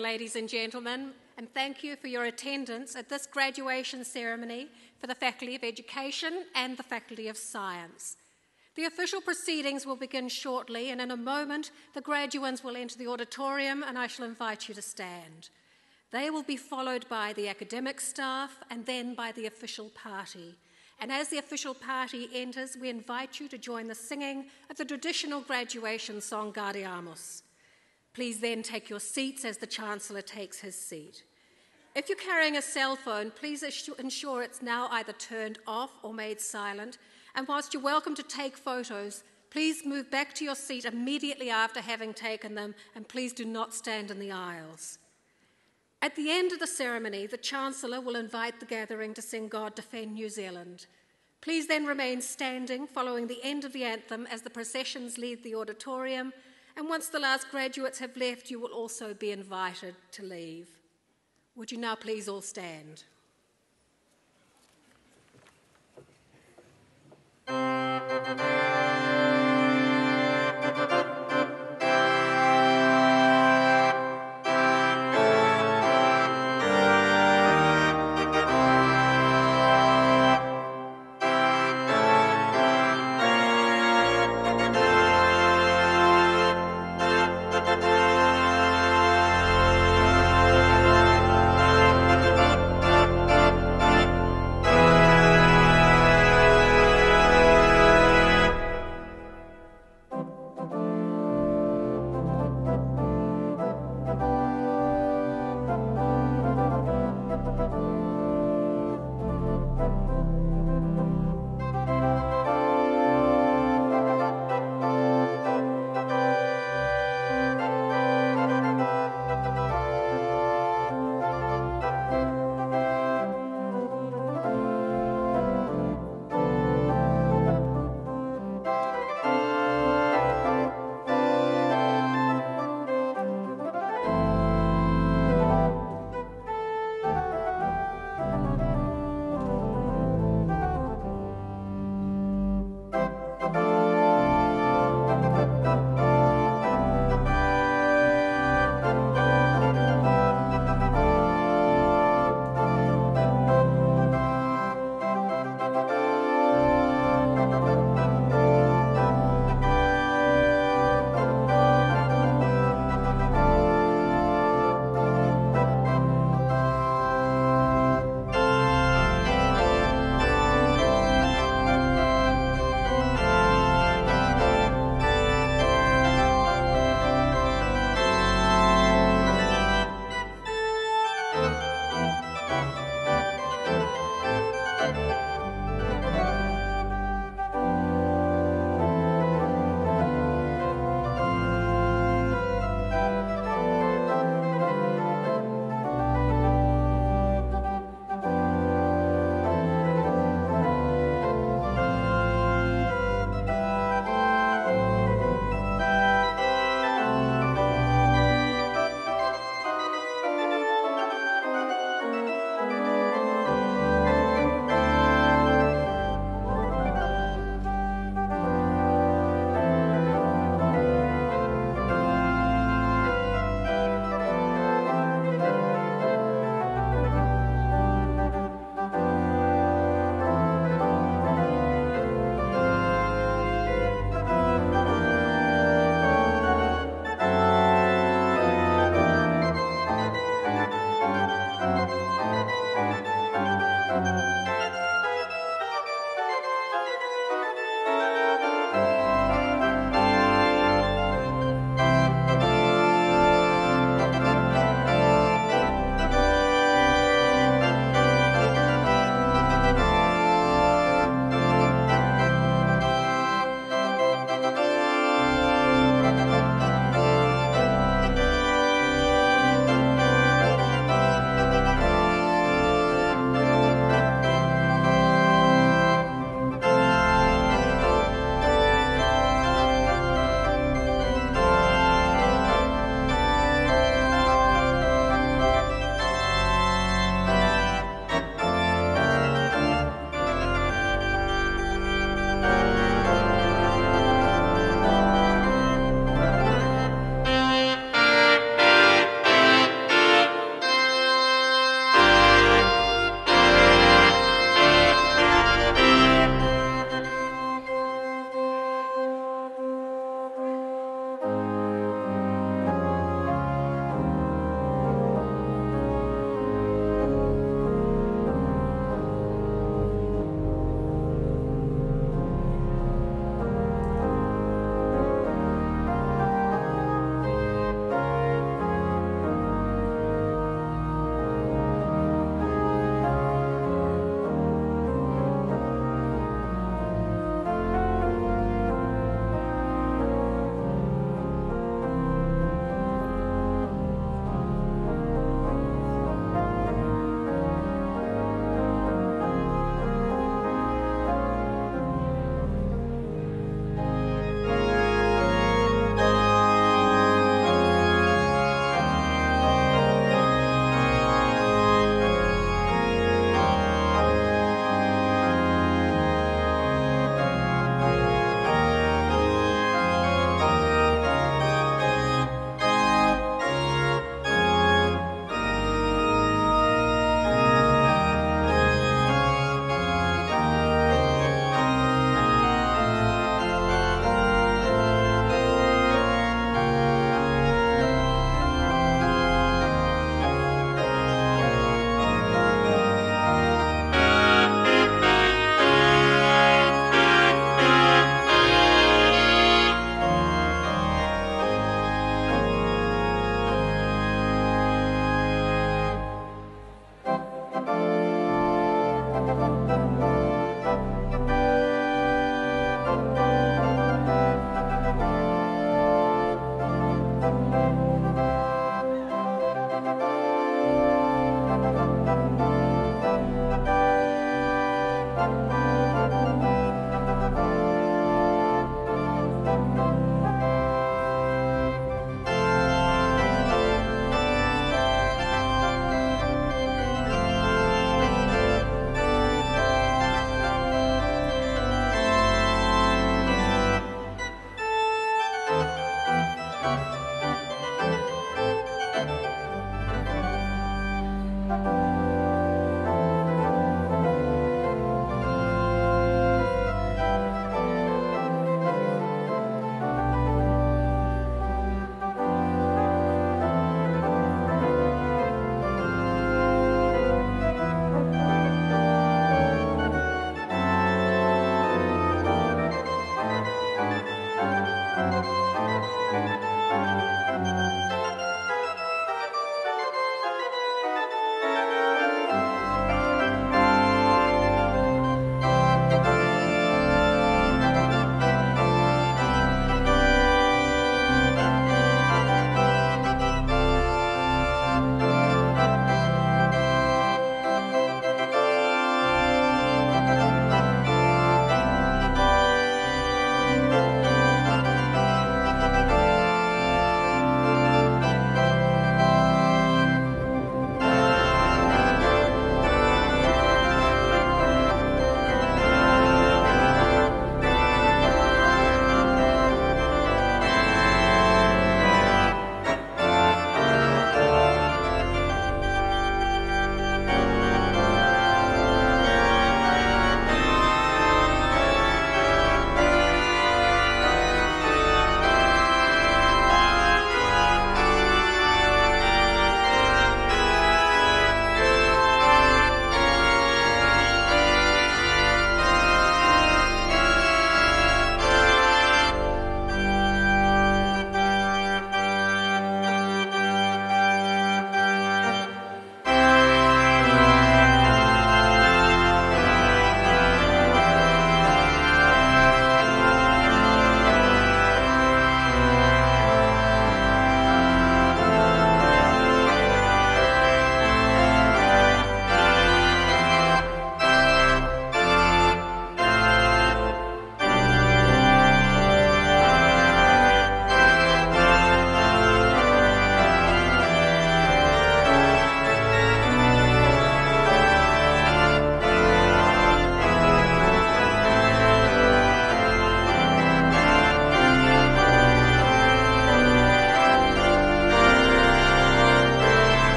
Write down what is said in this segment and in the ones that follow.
Ladies and gentlemen, and thank you for your attendance at this graduation ceremony for the Faculty of Education and the Faculty of Science. The official proceedings will begin shortly, and in a moment the graduands will enter the auditorium and I shall invite you to stand. They will be followed by the academic staff and then by the official party. And as the official party enters, we invite you to join the singing of the traditional graduation song, Gaudeamus. Please then take your seats as the Chancellor takes his seat. If you're carrying a cell phone, please ensure it's now either turned off or made silent. And whilst you're welcome to take photos, please move back to your seat immediately after having taken them, and please do not stand in the aisles. At the end of the ceremony, the Chancellor will invite the gathering to sing God Defend New Zealand. Please then remain standing following the end of the anthem as the processions leave the auditorium, and once the last graduates have left, you will also be invited to leave. Would you now please all stand?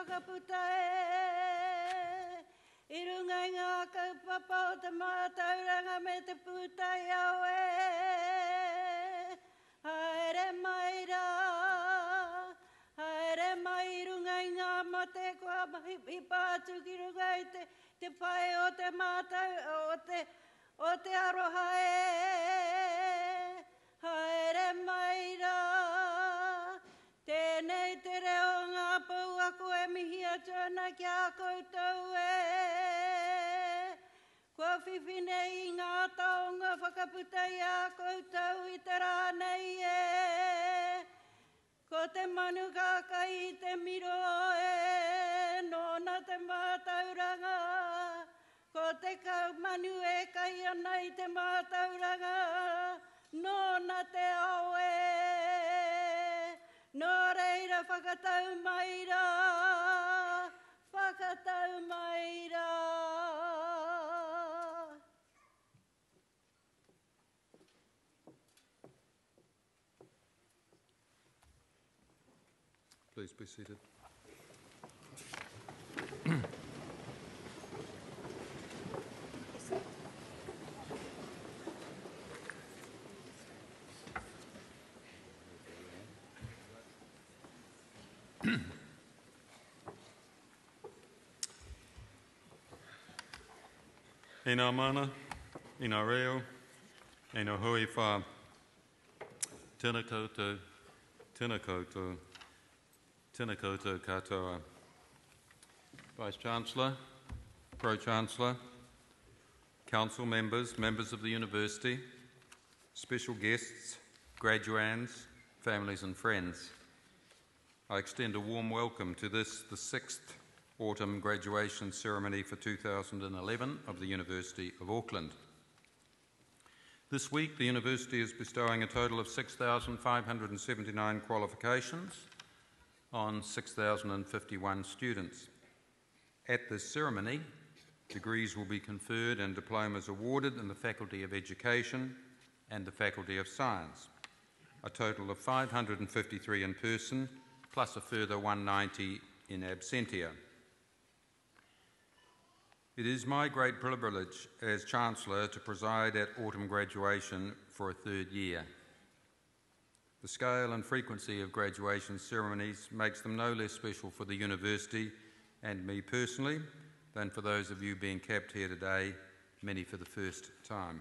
whakaputa e. I runga i ngā kaupapa o te mātauranga me te putai au e. Haere mai rā, haere mai runga i ngā mate kua i pātu ki runga i te whae o te mātau, o te aroha e. Haere mai rā, tēnei te reo ngā pau a koe mihi atuna ki a koutou e. Kua whiwhine i ngā taonga whakaputa i a koutou i te rānei e. Ko te manu kākai i te miro e, nōna te mātauranga. Ko te manu e kai ana i te mātauranga, nōna te ao e. Nō reira whakatau mai rā, whakatau mai rā. Please be seated. E nā mana, e nā reo, e nā hui whā. Tēnā koutou, tēnā koutou, tēnā koutou katoa. Vice-Chancellor, Pro-Chancellor, Council members, members of the University, special guests, graduands, families and friends. I extend a warm welcome to this, the 6th Autumn Graduation Ceremony for 2011 of the University of Auckland. This week, the University is bestowing a total of 6,579 qualifications on 6,051 students. At this ceremony, degrees will be conferred and diplomas awarded in the Faculty of Education and the Faculty of Science. A total of 553 in person, plus a further 190 in absentia. It is my great privilege as Chancellor to preside at autumn graduation for a third year. The scale and frequency of graduation ceremonies makes them no less special for the University and me personally than for those of you being capped here today, many for the first time.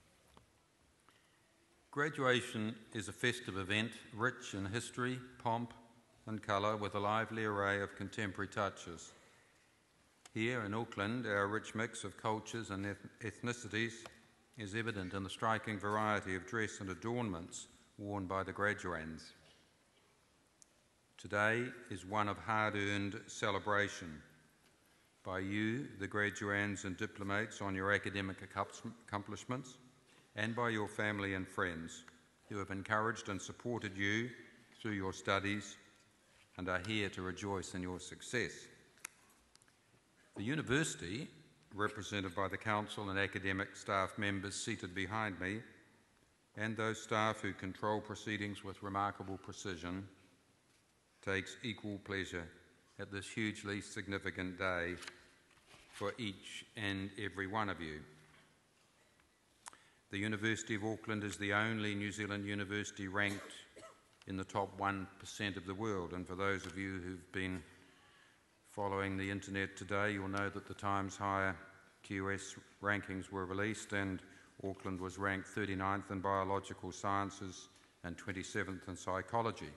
Graduation is a festive event rich in history, pomp and colour with a lively array of contemporary touches. Here in Auckland, our rich mix of cultures and ethnicities is evident in the striking variety of dress and adornments worn by the graduands. Today is one of hard-earned celebration by you, the graduands and diplomates, on your academic accomplishments, and by your family and friends who have encouraged and supported you through your studies and are here to rejoice in your success. The University, represented by the Council and academic staff members seated behind me, and those staff who control proceedings with remarkable precision, takes equal pleasure at this hugely significant day for each and every one of you. The University of Auckland is the only New Zealand university ranked in the top 1% of the world, and for those of you who've been following the internet today, you'll know that the Times Higher QS rankings were released and Auckland was ranked 39th in biological sciences and 27th in psychology.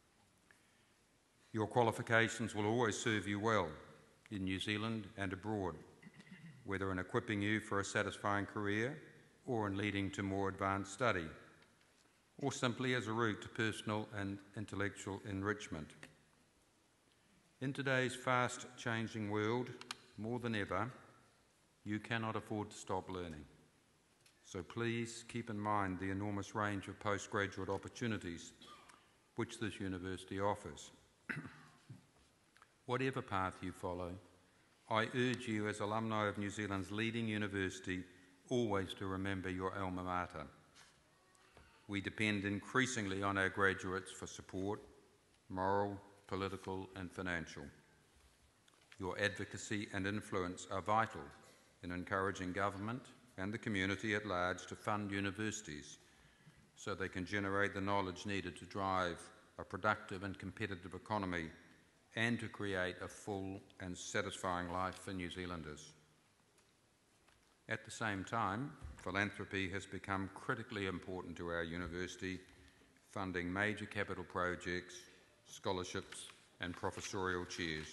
Your qualifications will always serve you well in New Zealand and abroad, whether in equipping you for a satisfying career or in leading to more advanced study, or simply as a route to personal and intellectual enrichment. In today's fast-changing world, more than ever, you cannot afford to stop learning. So please keep in mind the enormous range of postgraduate opportunities which this university offers. Whatever path you follow, I urge you as alumni of New Zealand's leading university always to remember your alma mater. We depend increasingly on our graduates for support, moral, political and financial. Your advocacy and influence are vital in encouraging government and the community at large to fund universities so they can generate the knowledge needed to drive a productive and competitive economy and to create a full and satisfying life for New Zealanders. At the same time, philanthropy has become critically important to our university, funding major capital projects, scholarships and professorial chairs.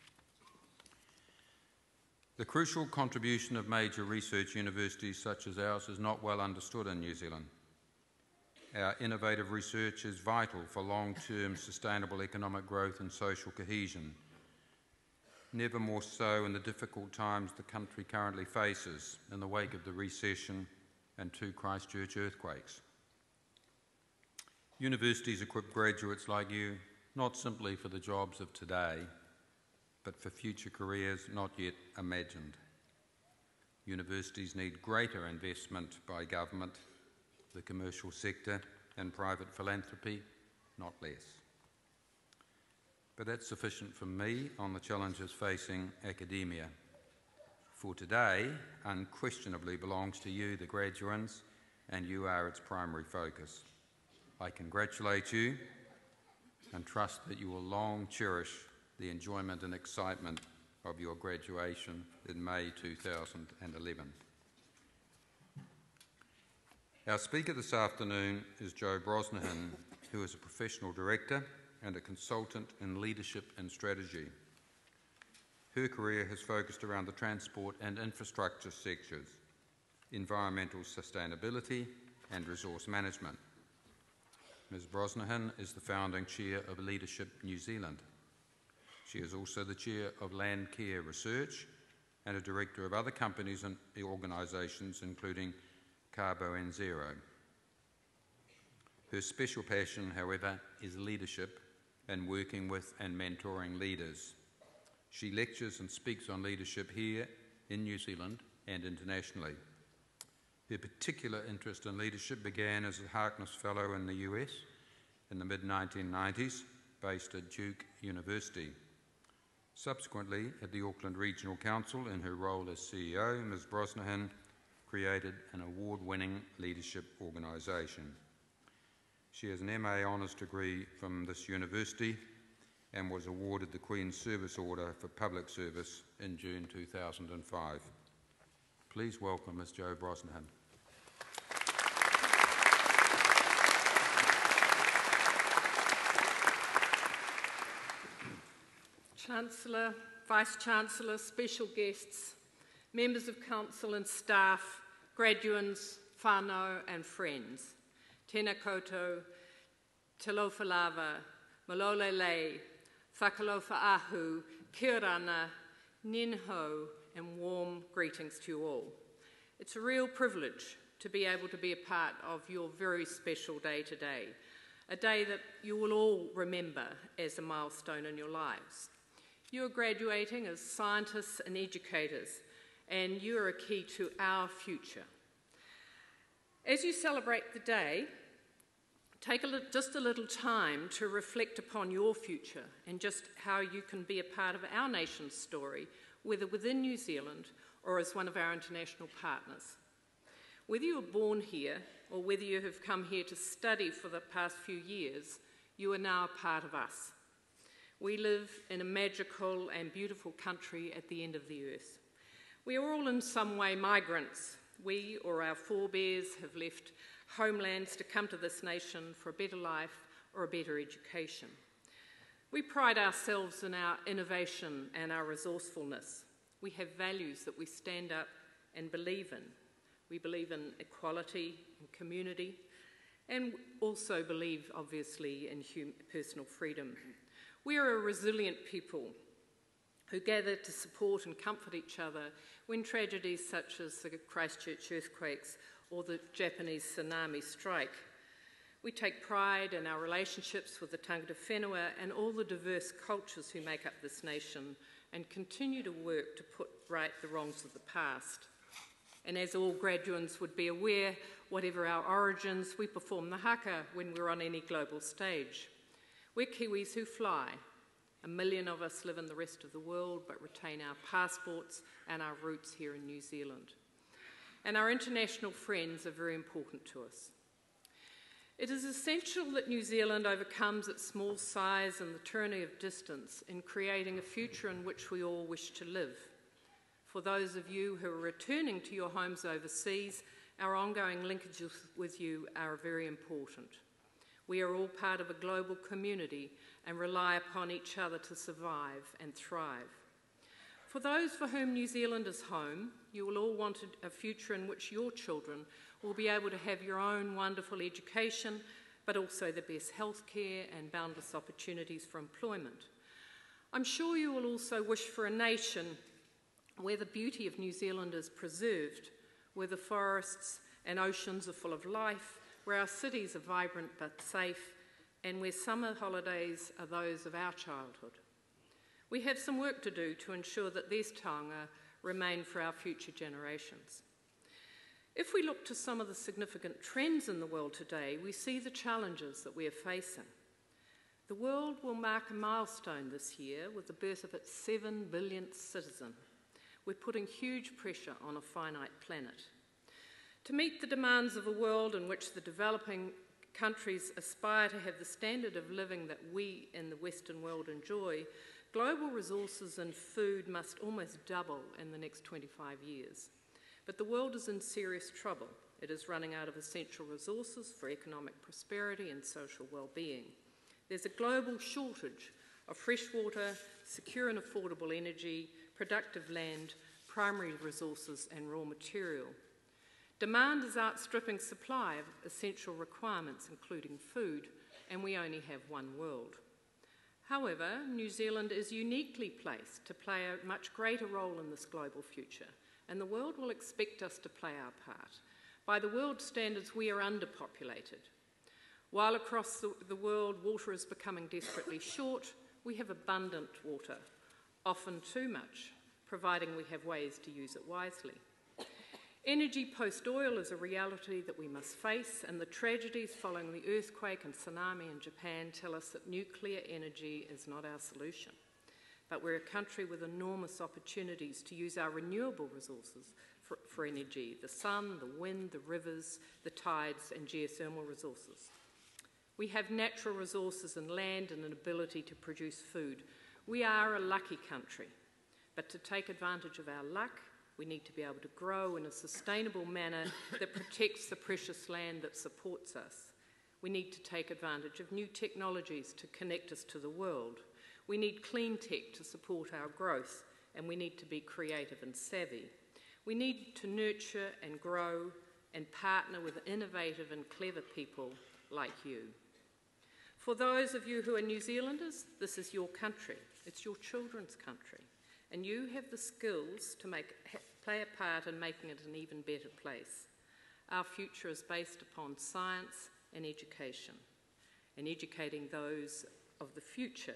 The crucial contribution of major research universities such as ours is not well understood in New Zealand. Our innovative research is vital for long-term sustainable economic growth and social cohesion, never more so in the difficult times the country currently faces in the wake of the recession and 2 Christchurch earthquakes. Universities equip graduates like you not simply for the jobs of today, but for future careers not yet imagined. Universities need greater investment by government, the commercial sector and private philanthropy, not less. But that's sufficient for me on the challenges facing academia. For today, unquestionably belongs to you, the graduands, and you are its primary focus. I congratulate you and trust that you will long cherish the enjoyment and excitement of your graduation in May 2011. Our speaker this afternoon is Jo Brosnahan, who is a professional director and a consultant in leadership and strategy. Her career has focused around the transport and infrastructure sectors, environmental sustainability and resource management. Ms Brosnahan is the founding chair of Leadership New Zealand. She is also the chair of Land Care Research and a director of other companies and organisations including Carbo and Zero. Her special passion, however, is leadership and working with and mentoring leaders. She lectures and speaks on leadership here in New Zealand and internationally. Her particular interest in leadership began as a Harkness Fellow in the US in the mid-1990s, based at Duke University. Subsequently, at the Auckland Regional Council, in her role as CEO, Ms Brosnahan created an award-winning leadership organisation. She has an MA Honours degree from this university and was awarded the Queen's Service Order for Public Service in June 2005. Please welcome Ms Jo Brosnahan. Chancellor, Vice-Chancellor, special guests, members of council and staff, graduands, whānau and friends. Tēnā koutou, te lofa lava, malole lei, whakalofa ahu, kia rana, ninho, and warm greetings to you all. It's a real privilege to be able to be a part of your very special day today, a day that you will all remember as a milestone in your lives. You are graduating as scientists and educators, and you are a key to our future. As you celebrate the day, take just a little time to reflect upon your future and just how you can be a part of our nation's story, whether within New Zealand or as one of our international partners. Whether you were born here or whether you have come here to study for the past few years, you are now a part of us. We live in a magical and beautiful country at the end of the earth. We are all in some way migrants. We or our forebears have left homelands to come to this nation for a better life or a better education. We pride ourselves in our innovation and our resourcefulness. We have values that we stand up and believe in. We believe in equality and community, and also believe, obviously, in personal freedom. We are a resilient people who gather to support and comfort each other when tragedies such as the Christchurch earthquakes or the Japanese tsunami strike. We take pride in our relationships with the tangata whenua and all the diverse cultures who make up this nation and continue to work to put right the wrongs of the past. And as all graduates would be aware, whatever our origins, we perform the haka when we're on any global stage. We're Kiwis who fly, 1 million of us live in the rest of the world but retain our passports and our roots here in New Zealand. And our international friends are very important to us. It is essential that New Zealand overcomes its small size and the tyranny of distance in creating a future in which we all wish to live. For those of you who are returning to your homes overseas, our ongoing linkages with you are very important. We are all part of a global community and rely upon each other to survive and thrive. For those for whom New Zealand is home, you will all want a future in which your children will be able to have your own wonderful education, but also the best healthcare and boundless opportunities for employment. I'm sure you will also wish for a nation where the beauty of New Zealand is preserved, where the forests and oceans are full of life, where our cities are vibrant but safe, and where summer holidays are those of our childhood. We have some work to do to ensure that these taonga remain for our future generations. If we look to some of the significant trends in the world today, we see the challenges that we are facing. The world will mark a milestone this year with the birth of its 7 billionth citizen. We're putting huge pressure on a finite planet. To meet the demands of a world in which the developing countries aspire to have the standard of living that we in the Western world enjoy, global resources and food must almost double in the next 25 years. But the world is in serious trouble. It is running out of essential resources for economic prosperity and social well-being. There's a global shortage of fresh water, secure and affordable energy, productive land, primary resources and raw material. Demand is outstripping supply of essential requirements, including food, and we only have one world. However, New Zealand is uniquely placed to play a much greater role in this global future, and the world will expect us to play our part. By the world standards, we are underpopulated. While across the world water is becoming desperately short, we have abundant water, often too much, providing we have ways to use it wisely. Energy post-oil is a reality that we must face, and the tragedies following the earthquake and tsunami in Japan tell us that nuclear energy is not our solution. But we're a country with enormous opportunities to use our renewable resources for energy: the sun, the wind, the rivers, the tides, and geothermal resources. We have natural resources and land and an ability to produce food. We are a lucky country, but to take advantage of our luck, we need to be able to grow in a sustainable manner that protects the precious land that supports us. We need to take advantage of new technologies to connect us to the world. We need clean tech to support our growth, and we need to be creative and savvy. We need to nurture and grow and partner with innovative and clever people like you. For those of you who are New Zealanders, this is your country. It's your children's country. And you have the skills to play a part in making it an even better place. Our future is based upon science and education, and educating those of the future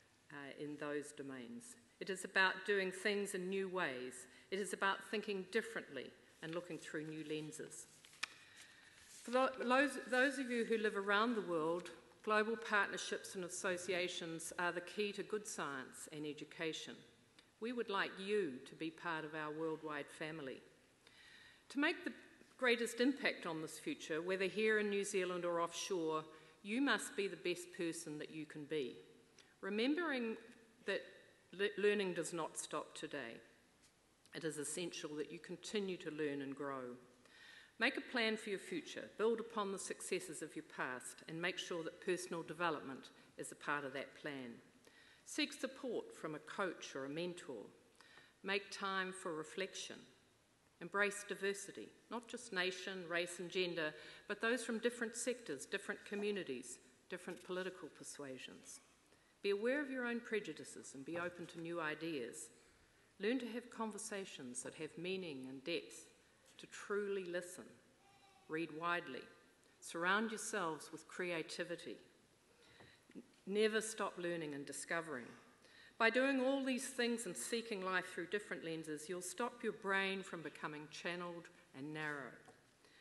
in those domains. It is about doing things in new ways. It is about thinking differently and looking through new lenses. For those of you who live around the world, global partnerships and associations are the key to good science and education. We would like you to be part of our worldwide family. To make the greatest impact on this future, whether here in New Zealand or offshore, you must be the best person that you can be. Remembering that learning does not stop today. It is essential that you continue to learn and grow. Make a plan for your future, build upon the successes of your past, and make sure that personal development is a part of that plan. Seek support from a coach or a mentor. Make time for reflection. Embrace diversity, not just nation, race and gender, but those from different sectors, different communities, different political persuasions. Be aware of your own prejudices and be open to new ideas. Learn to have conversations that have meaning and depth, to truly listen. Read widely. Surround yourselves with creativity. Never stop learning and discovering. By doing all these things and seeking life through different lenses, you'll stop your brain from becoming channeled and narrow.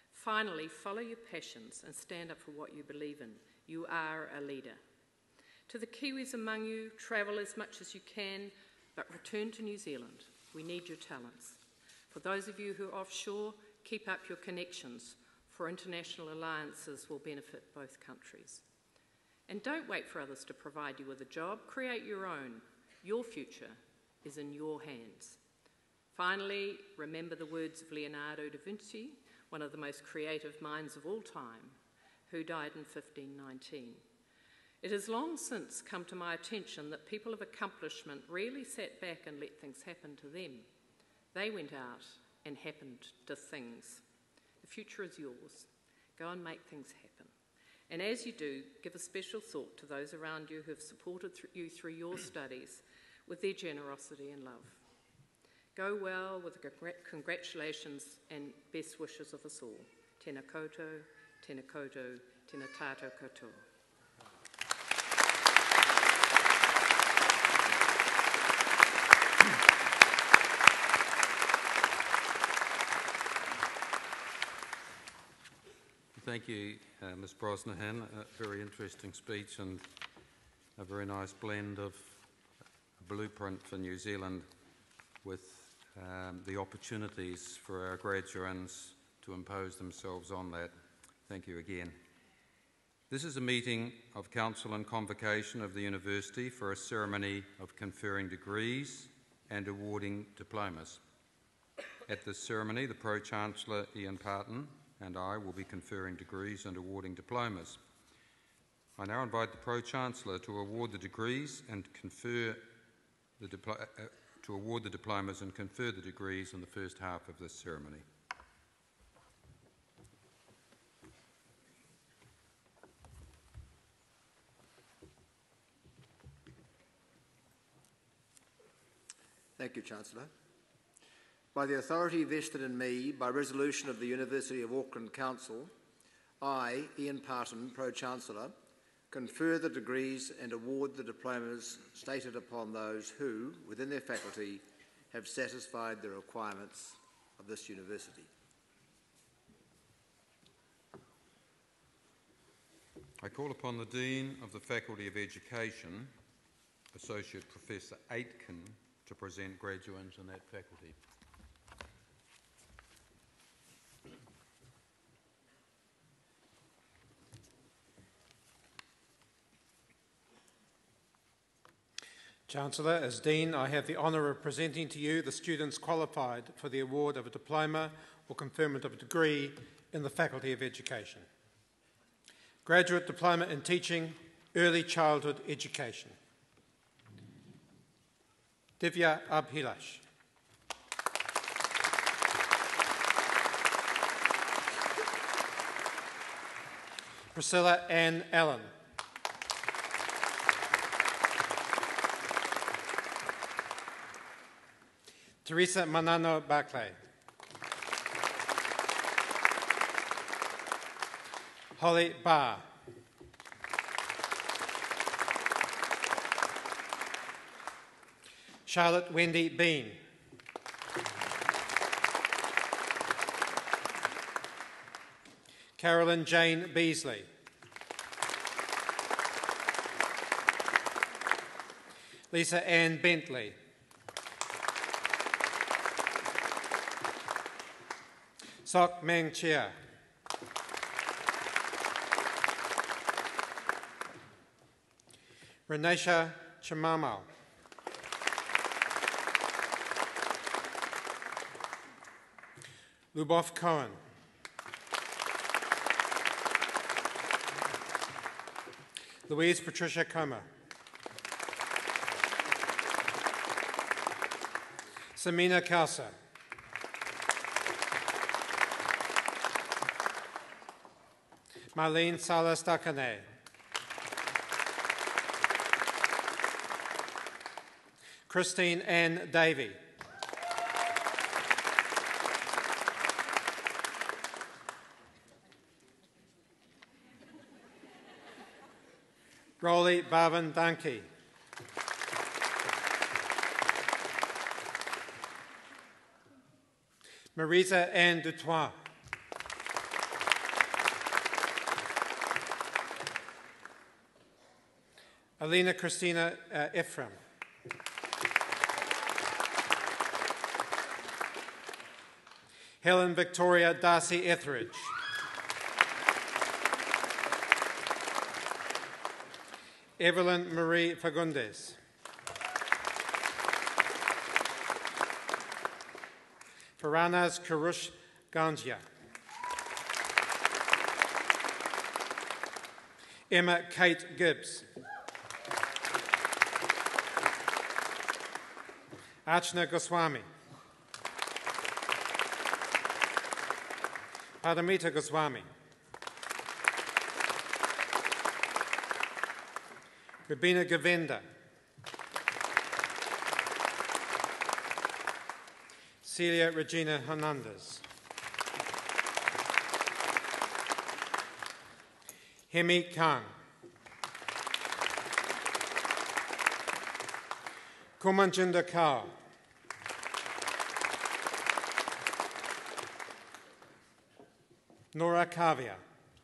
Finally, follow your passions and stand up for what you believe in. You are a leader. To the Kiwis among you, travel as much as you can, but return to New Zealand. We need your talents. For those of you who are offshore, keep up your connections, for international alliances will benefit both countries. And don't wait for others to provide you with a job. Create your own. Your future is in your hands. Finally, remember the words of Leonardo da Vinci, one of the most creative minds of all time, who died in 1519. It has long since come to my attention that people of accomplishment rarely sat back and let things happen to them. They went out and happened to things. The future is yours. Go and make things happen. And as you do, give a special thought to those around you who have supported you through your studies with their generosity and love. Go well with the congratulations and best wishes of us all. Tēnā koutou, tēnā koutou, tēnā tātou katoa. Thank you, Ms Brosnahan. A very interesting speech and a very nice blend of a blueprint for New Zealand with the opportunities for our graduates to impose themselves on that. Thank you again. This is a meeting of Council and Convocation of the University for a ceremony of conferring degrees and awarding diplomas. At this ceremony, the Pro-Chancellor Ian Parton and I will be conferring degrees and awarding diplomas. I now invite the Pro-Chancellor to award the degrees and confer the diplomas and confer the degrees in the first half of this ceremony. Thank you, Chancellor. By the authority vested in me by resolution of the University of Auckland Council, I, Ian Parton, Pro-Chancellor, confer the degrees and award the diplomas stated upon those who, within their faculty, have satisfied the requirements of this university. I call upon the Dean of the Faculty of Education, Associate Professor Aitken, to present graduates in that faculty. Chancellor, as Dean, I have the honour of presenting to you the students qualified for the award of a diploma or conferment of a degree in the Faculty of Education. Graduate Diploma in Teaching, Early Childhood Education. Divya Abhilash. Priscilla Ann Allen. Teresa Manano Barclay. Holly Barr. Charlotte Wendy Bean. Carolyn Jane Beasley. Lisa Ann Bentley. Sok Meng Chia. Renesha Chamamo. Lubov Cohen. Louise Patricia Comer. Samina Kausa. Marlene Salas Dakane. Christine Ann Davey. Rolly Bhavan Danki. Marisa Ann Dutoit. Alina Christina Ephraim. Helen Victoria Darcy Etheridge. Evelyn Marie Fagundes. Paranas Karush Gangia. Emma Kate Gibbs. Archana Goswami. Paramita Goswami. Rabina Govenda. Celia Regina Hernandez. Hemi Kang. Kumanjinder Kaur. Nora Kavia.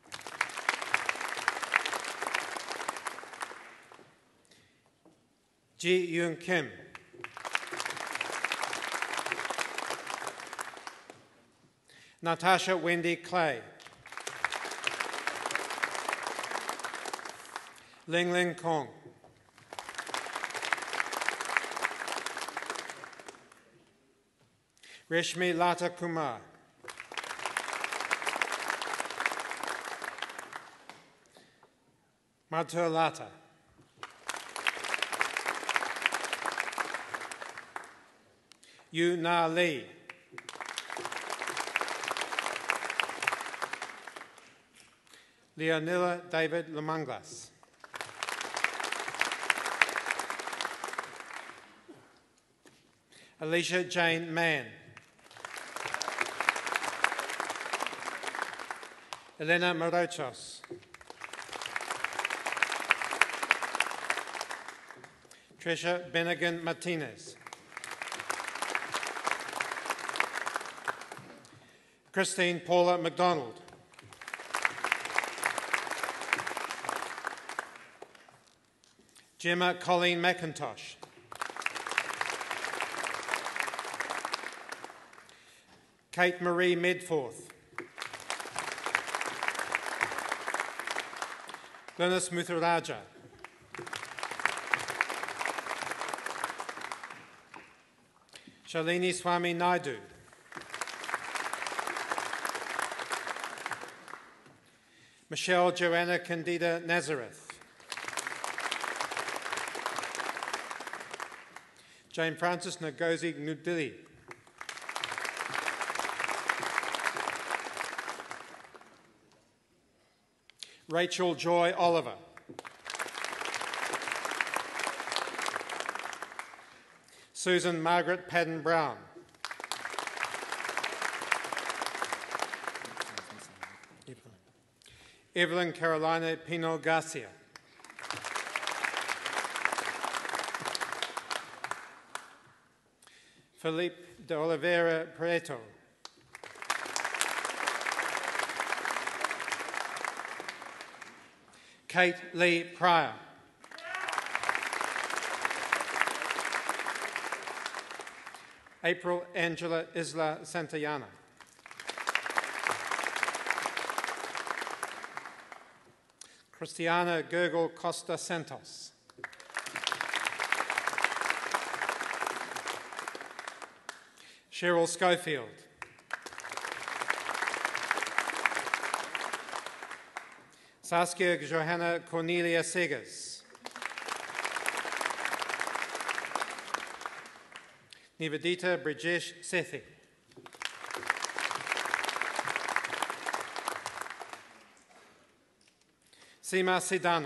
Ji Yoon Kim. Natasha Wendy Clay. Ling Ling Kong. Reshmi Lata Kumar. Madhur Lata. Yu Na Lee. Leonila David Lamanglas. Alicia Jane Mann. Elena Morochos. Trisha Bennigan Martinez. Christine Paula McDonald. Gemma Colleen McIntosh. Kate Marie Medforth. Glynis Muthuraja. Shalini Swami Naidu. Michelle Joanna Candida Nazareth. Jane Francis Ngozi Nudili. Rachel Joy Oliver. Susan Margaret Padden Brown. Evelyn Carolina Pino Garcia. Felipe de Oliveira Prieto. Kate Lee Pryor. April Angela Isla Santayana. Christiana Gergel Costa Santos. Cheryl Schofield. Saskia Johanna Cornelia Segers. Nivedita Brijesh Sethi. Seema Sidana.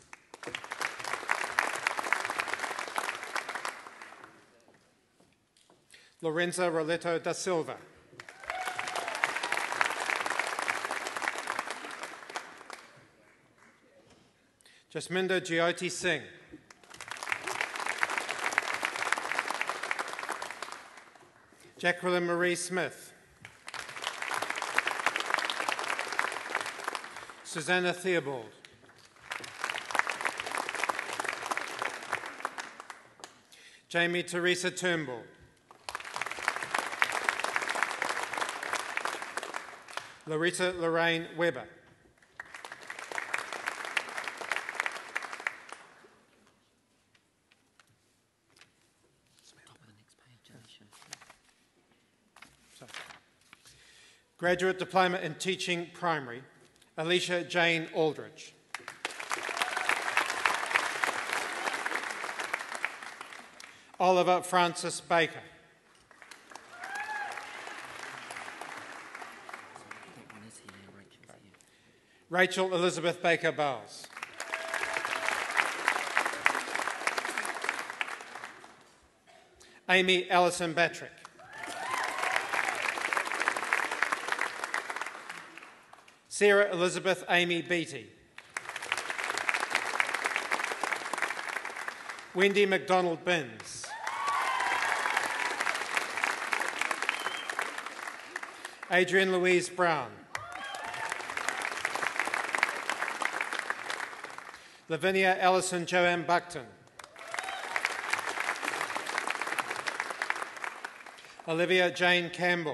Lorenza Roletto da Silva. Jasminda Jyoti Singh. Jacqueline Marie Smith. Susanna Theobald. Jamie Teresa Turnbull. Larissa Lorraine Webber. Graduate Diploma in Teaching Primary, Alicia Jane Aldridge. Oliver Francis Baker. Rachel Elizabeth Baker Bowles. Amy Allison Batrick. Sarah Elizabeth Amy Beattie. Wendy McDonald Binns. Adrienne Louise Brown. Lavinia Allison Joanne Buckton. Olivia Jane Campbell.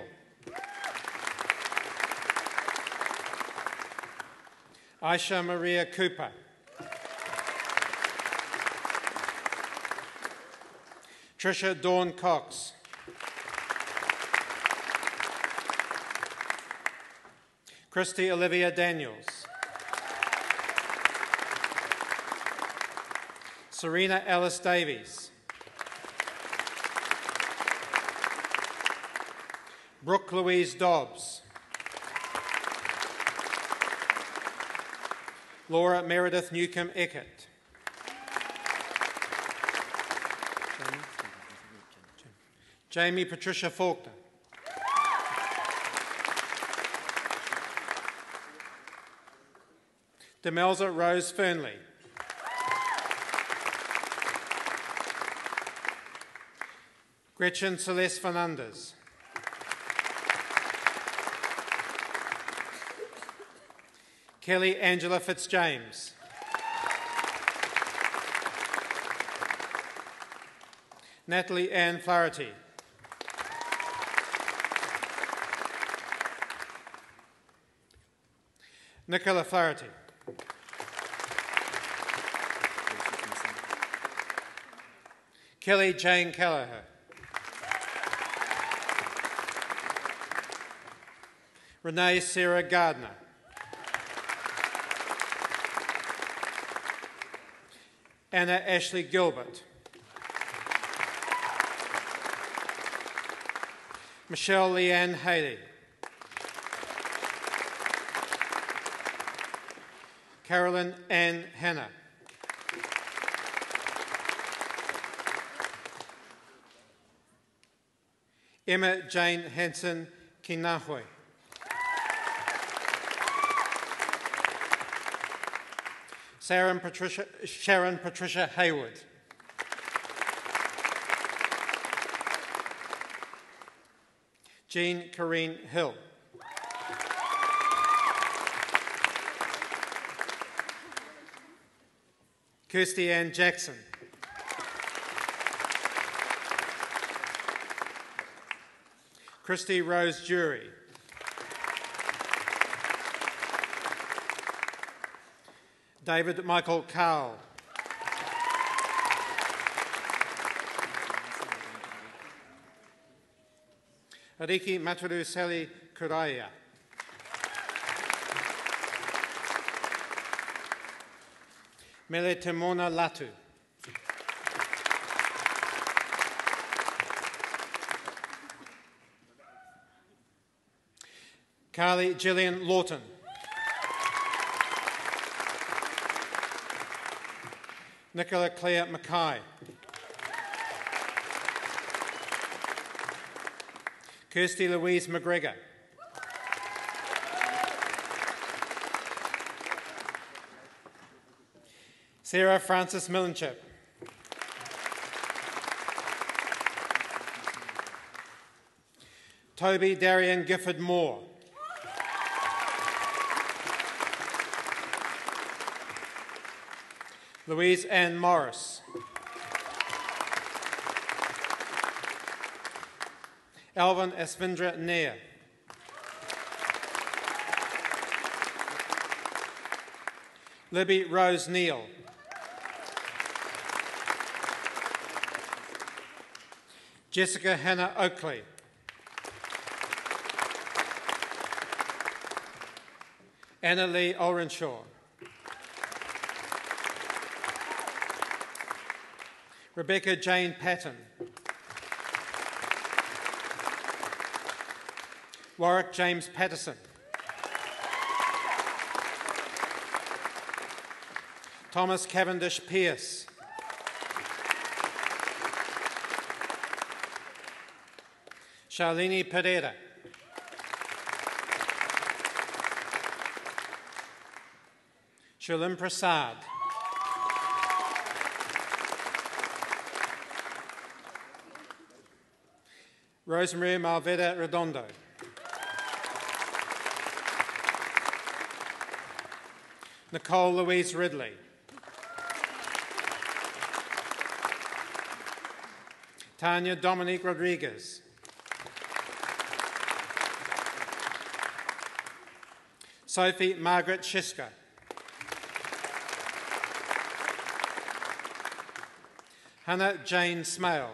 Aisha Maria Cooper. Tricia Dawn Cox. Christy Olivia Daniels. Serena Alice Davies. Brooke Louise Dobbs. Laura Meredith Newcomb Eckert. Jamie Patricia Faulkner. Demelza Rose Fernley. Gretchen Celeste Fernandez. Kelly Angela Fitzjames. Natalie Ann Flaherty. Nicola Flaherty. Kelly Jane Kelleher. Renee Sarah Gardner. Anna Ashley Gilbert. Michelle Leanne Haley. Carolyn Ann Hanna. Emma Jane Hanson Kinahui. Sharon Patricia Hayward. Jean Corrine Hill. Kirsty Ann Jackson. Christy Rose Jury. David Michael Cowell. Ariki Maturu Sally Kuraya. Mele Temona Latu. Carly Gillian Lawton. Nicola Claire Mackay. Kirsty Louise McGregor. Sarah Frances Millenchip. Toby Darian Gifford Moore. Louise Ann Morris. Alvin Asvindra Nair. Libby Rose Neal. Jessica Hannah Oakley. Anna Lee Olrenshaw. Rebecca Jane Patton. Warwick James Patterson. Thomas Cavendish Pearce. Charlene Pereira. Shulim Prasad. Rosemary Malveda Redondo. Nicole Louise Ridley. Tanya Dominique Rodriguez. Sophie Margaret Shiska. Hannah Jane Smale.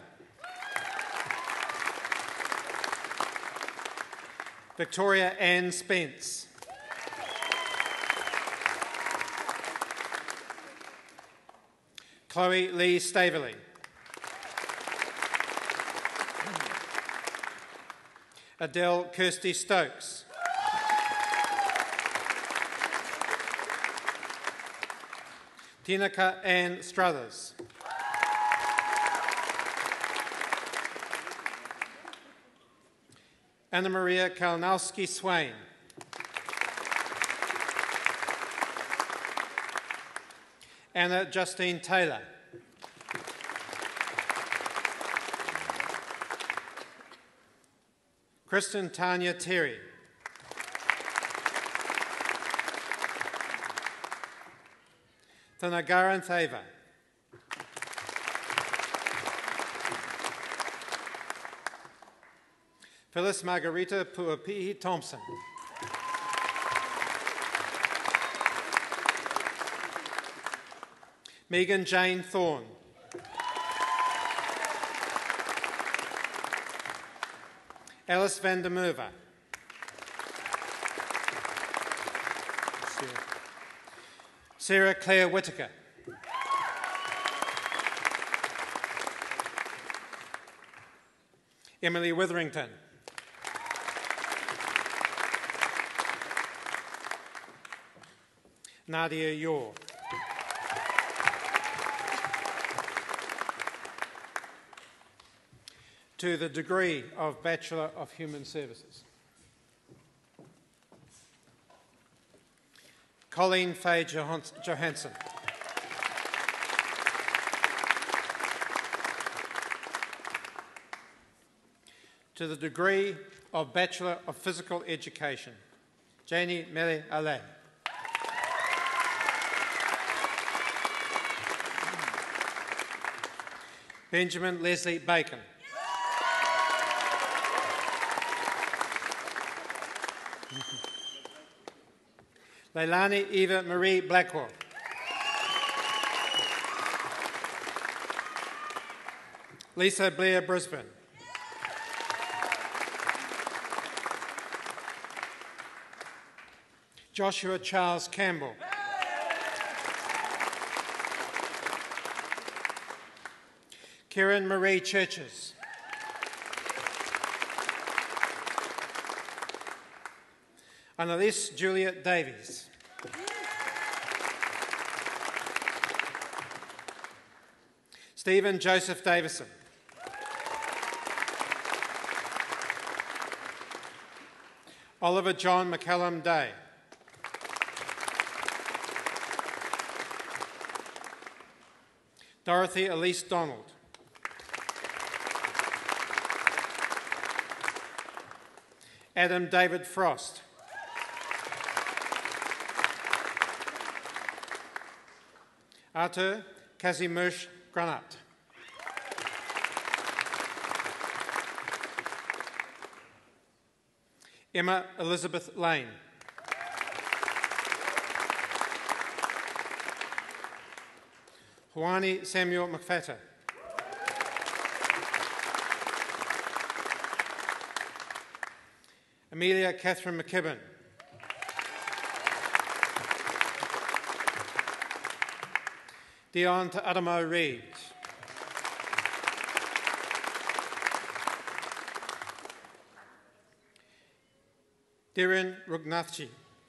Victoria Ann Spence. Chloe Lee Staveley. Adele Kirsty Stokes. Tinaka Ann Struthers. Anna Maria Kalnowski Swain. Anna Justine Taylor. Kristen Tanya Terry. Thanagaran Thava. Phyllis Margarita Puapihi Thompson. Megan Jane Thorne. Alice van der Merwe. Sarah Claire Whittaker. Emily Witherington. Nadia Yor. To the degree of Bachelor of Human Services. Colleen Faye Johansson. To the degree of Bachelor of Physical Education. Janie Mele Ale. Benjamin Leslie Bacon. Leilani Eva Marie Blackwell. Lisa Blair Brisbane. Joshua Charles Campbell. Kieran Marie Churches. Annalise Juliet Davies. Stephen Joseph Davison. Oliver John McCallum Day. Dorothy Elise Donald. Adam David Frost. Arthur Kazimierz Granat. Emma Elizabeth Lane. Hoani Samuel McFatter. Amelia Catherine McKibben. Dion Te Aramo Reid. Darren Rugnathji.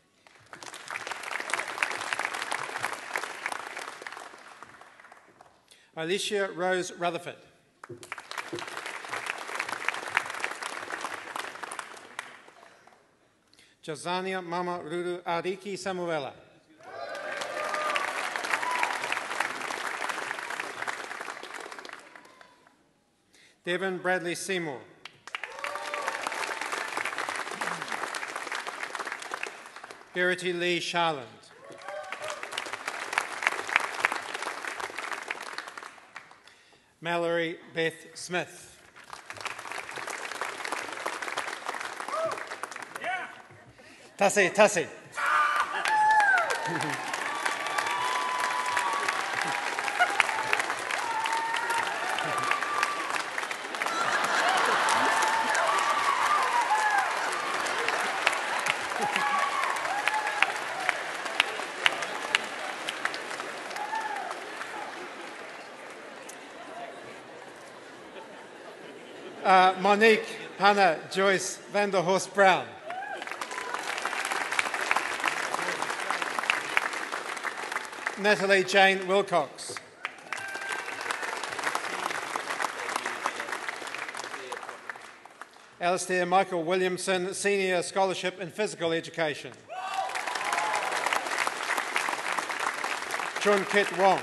Alicia Rose Rutherford. Jazania Mama Ruru Ariki Samuela. Devon Bradley Seymour. Verity Lee Sharland. Mallory Beth Smith. Tasi. Monique Hannah Joyce Vanderhorst Brown. Natalie Jane Wilcox. Alistair Michael Williamson, Senior Scholarship in Physical Education. Chun Kit Wong.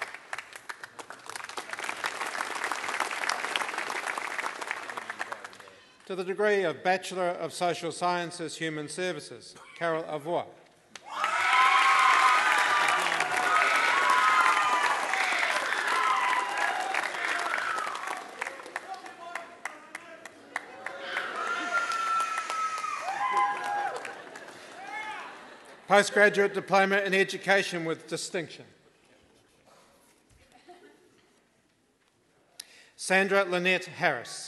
To the degree of Bachelor of Social Sciences, Human Services, Carol Avoy. Postgraduate Diploma in Education with Distinction. Sandra Lynette Harris.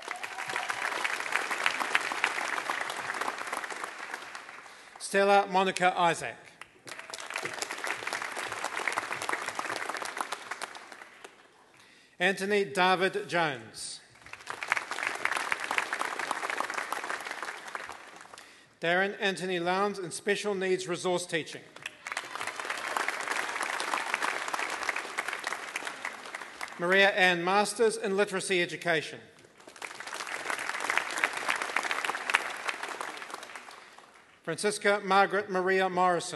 Stella Monica Isaac. Anthony David Jones. Darren Anthony Lowndes in Special Needs Resource Teaching. Maria Ann Masters in Literacy Education. Francisca Margaret Maria Morrison.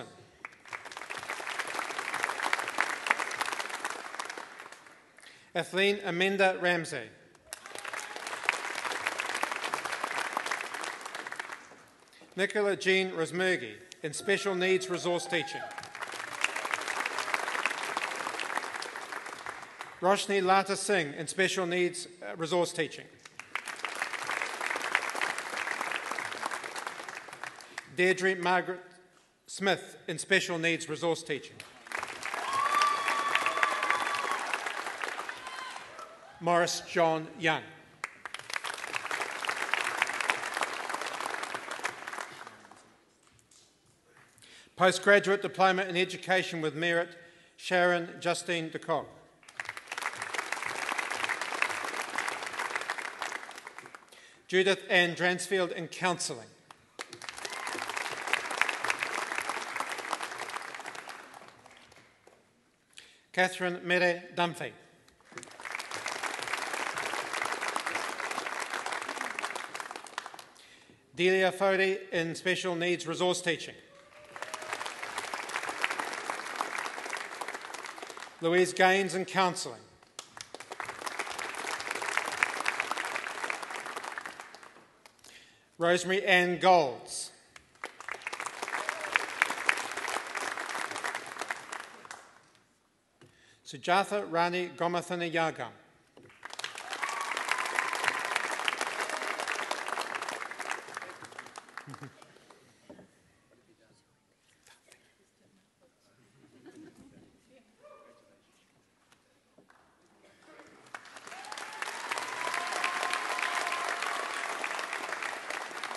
Kathleen Amanda Ramsey. Nicola Jean Rosmergi in Special Needs Resource Teaching. Roshni Lata Singh in Special Needs Resource Teaching. Deirdre Margaret Smith in Special Needs Resource Teaching. Morris John Young. Postgraduate Diploma in Education with Merit, Sharon Justine de Kock. Judith Ann Dransfield in Counselling. Catherine Mere Dunphy. Delia Fody in Special Needs Resource Teaching. Louise Gaines in Counselling. Rosemary Ann Golds. Sujatha Rani Gomathanayaga.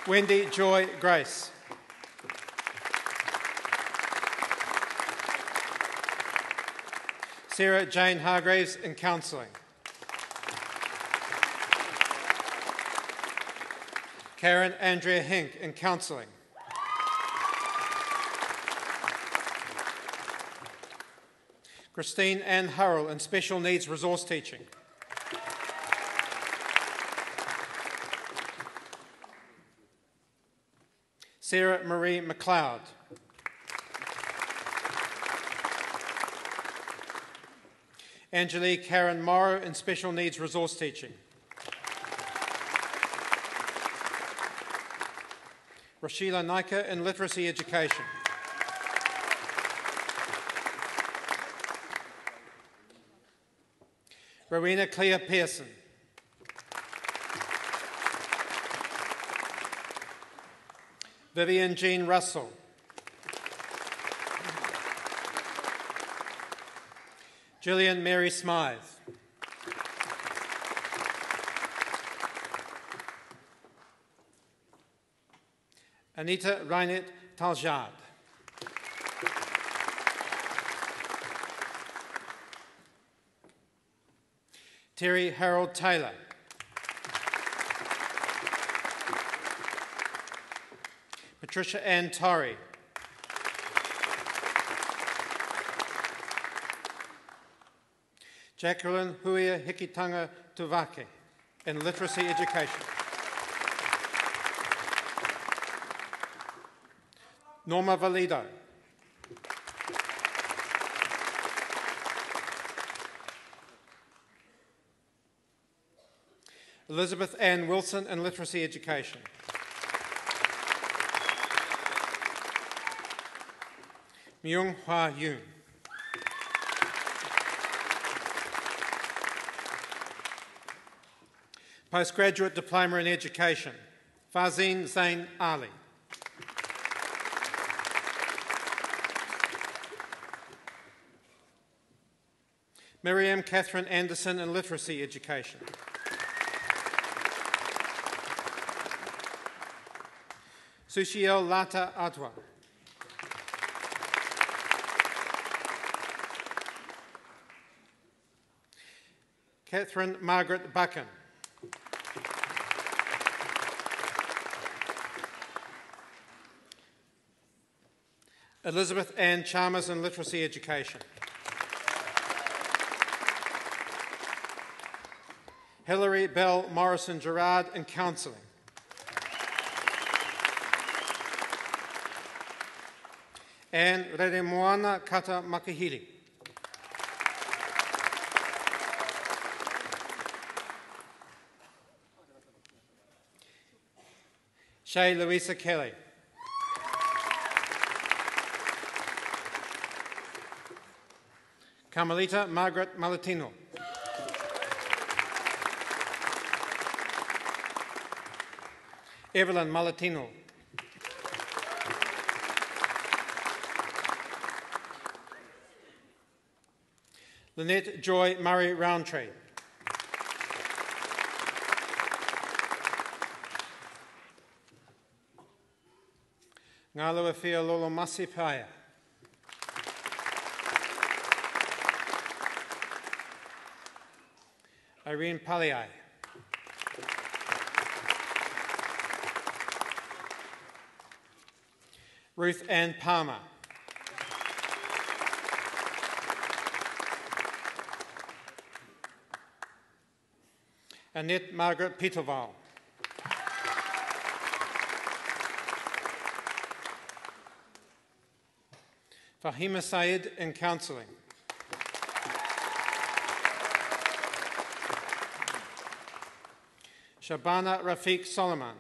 Wendy Joy Grace. Sarah Jane Hargraves in Counselling. Karen Andrea Hink in Counselling. Christine Ann Hurrell in Special Needs Resource Teaching. Sarah Marie McLeod. Angelique Karen Morrow in Special Needs Resource Teaching. Rashila Naika in Literacy Education. Rowena Clea Pearson. Vivian Jean Russell. Gillian Mary Smythe. Anita Reinert Taljard. Terry Harold Taylor. Patricia Ann Torrey. Jacqueline Huia Hikitanga Tuvake in Literacy Education. Norma Valido. Elizabeth Ann Wilson in Literacy Education. Myung Hwa Yoon. Postgraduate Diploma in Education, Fazeen Zain Ali. Miriam Catherine Anderson in Literacy Education. Sushiel Lata Adwa. Catherine Margaret Buchan. Elizabeth Ann Chalmers in Literacy Education. Hilary Bell Morrison Gerard in Counselling. Anne Reremoana Kata Makahili. Shay Louisa Kelly. Carmelita Margaret Malatino. Evelyn Malatino. Lynette Joy Murray Roundtree. Ngalua Fia Lolo Masipaya. Irene Paliai. Ruth Ann Palmer. Annette Margaret Peterval. Fahima Said in Counselling. Shabana Rafiq Solomon.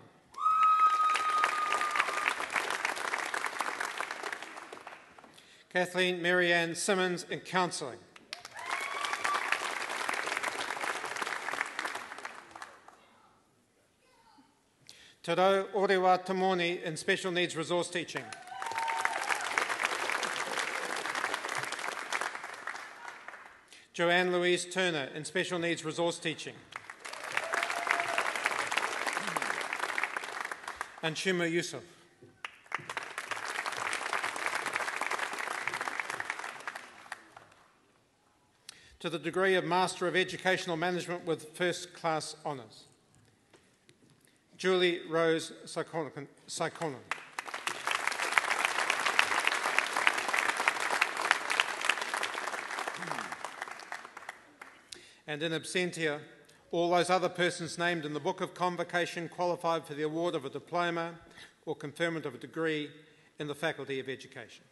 Kathleen Marianne Simmons in Counselling. Taro Orewa Tamoni in Special Needs Resource Teaching. Joanne Louise Turner in Special Needs Resource Teaching. and Shima Yusuf. To the degree of Master of Educational Management with First Class Honours, Julie Rose Saikonen. And in absentia, all those other persons named in the Book of Convocation qualified for the award of a diploma or conferment of a degree in the Faculty of Education.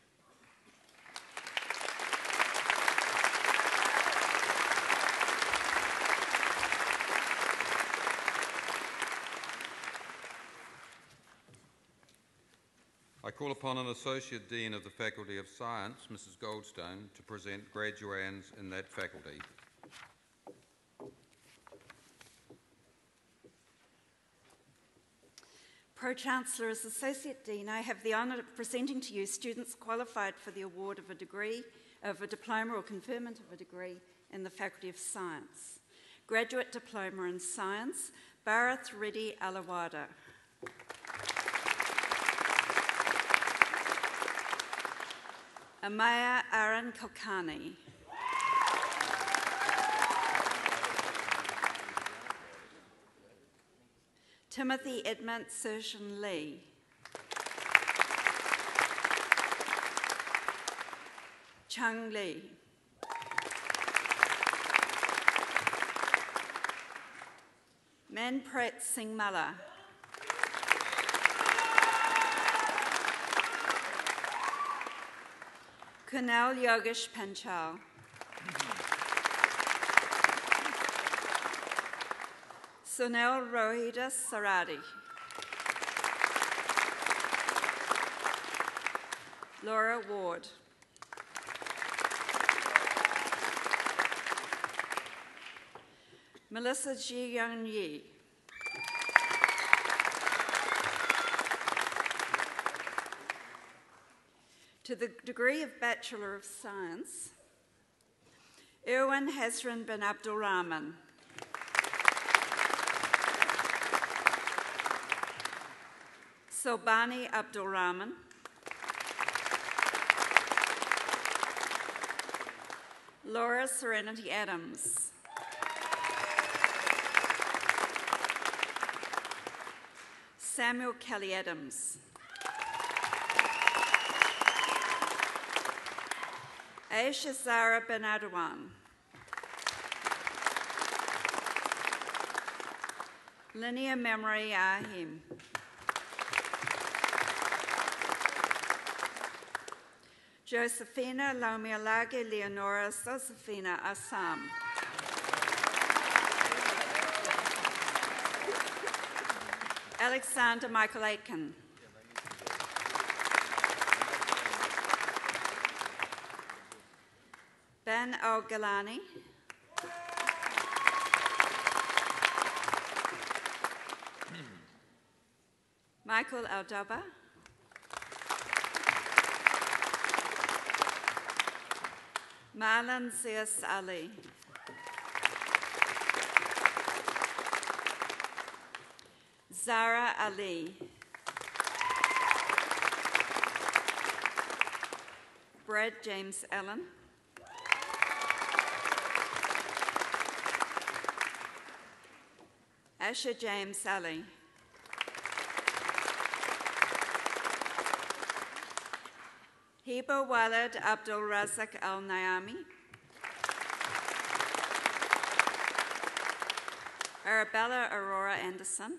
I call upon an Associate Dean of the Faculty of Science, Mrs. Goldstone, to present graduands in that faculty. Pro-Chancellor, as Associate Dean, I have the honour of presenting to you students qualified for the award of a degree, of a diploma or conferment of a degree in the Faculty of Science. Graduate Diploma in Science, Bharath Reddy Alawada. Amaya Aaron Kokani. Timothy Edmund Sershin Lee. Chung Lee. Manprat Singh Mala. Kunal Yogesh Panchal. Sunil Rohita Saradi. Laura Ward. Melissa Ji Young Yi. To the degree of Bachelor of Science, Irwin Hasran bin Abdul Rahman. Sobani Abdul Rahman. Laura Serenity Adams. Samuel Kelly Adams. Aisha Zara bin Adwan. Linear Memory Ahim. Josephina Laumialage Leonora Josephina Assam. Alexander Michael Aiken. Ben Al-Galani. Michael Aldaba. Marlon Zias Ali. Zara Ali. Brad James Allen. Asher James Ali. Hiba Walid Abdul Razak Al Naami. Arabella Aurora Anderson.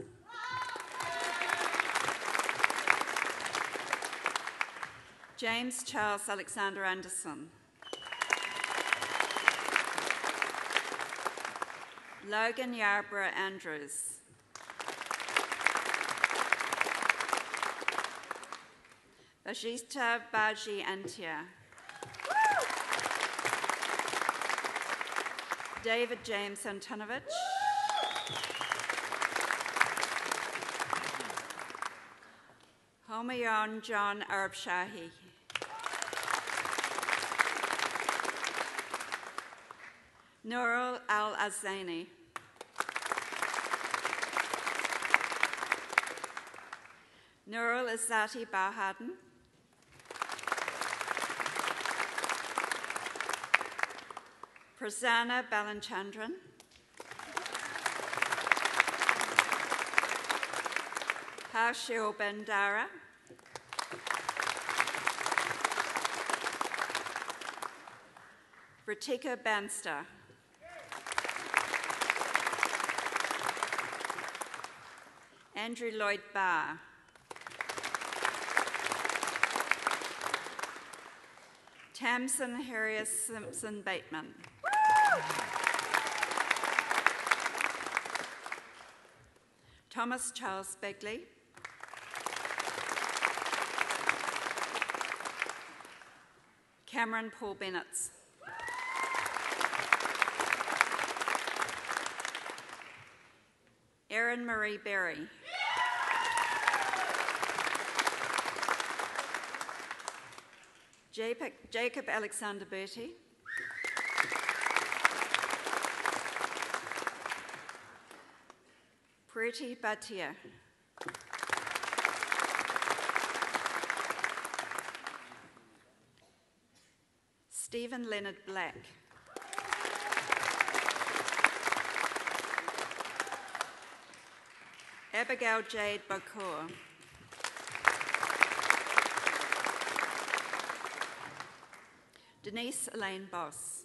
James Charles Alexander Anderson. Logan Yarborough Andrews. Bajita Baji Antia. David James Antonovich. Homayon John Arab Shahi. Nurul Al-Azani. Nurul Izzati Barharden, Prasanna Balanchandran, Harshil Bandara, Ritika Banster, Andrew Lloyd Barr, Tamsin Harriet Simpson Bateman, Thomas Charles Begley, Cameron Paul Bennett, Erin Marie Berry, Jacob Alexander Bertie, Priti Bhatia, Stephen Leonard Black, Abigail Jade Bakur, Denise Elaine Boss,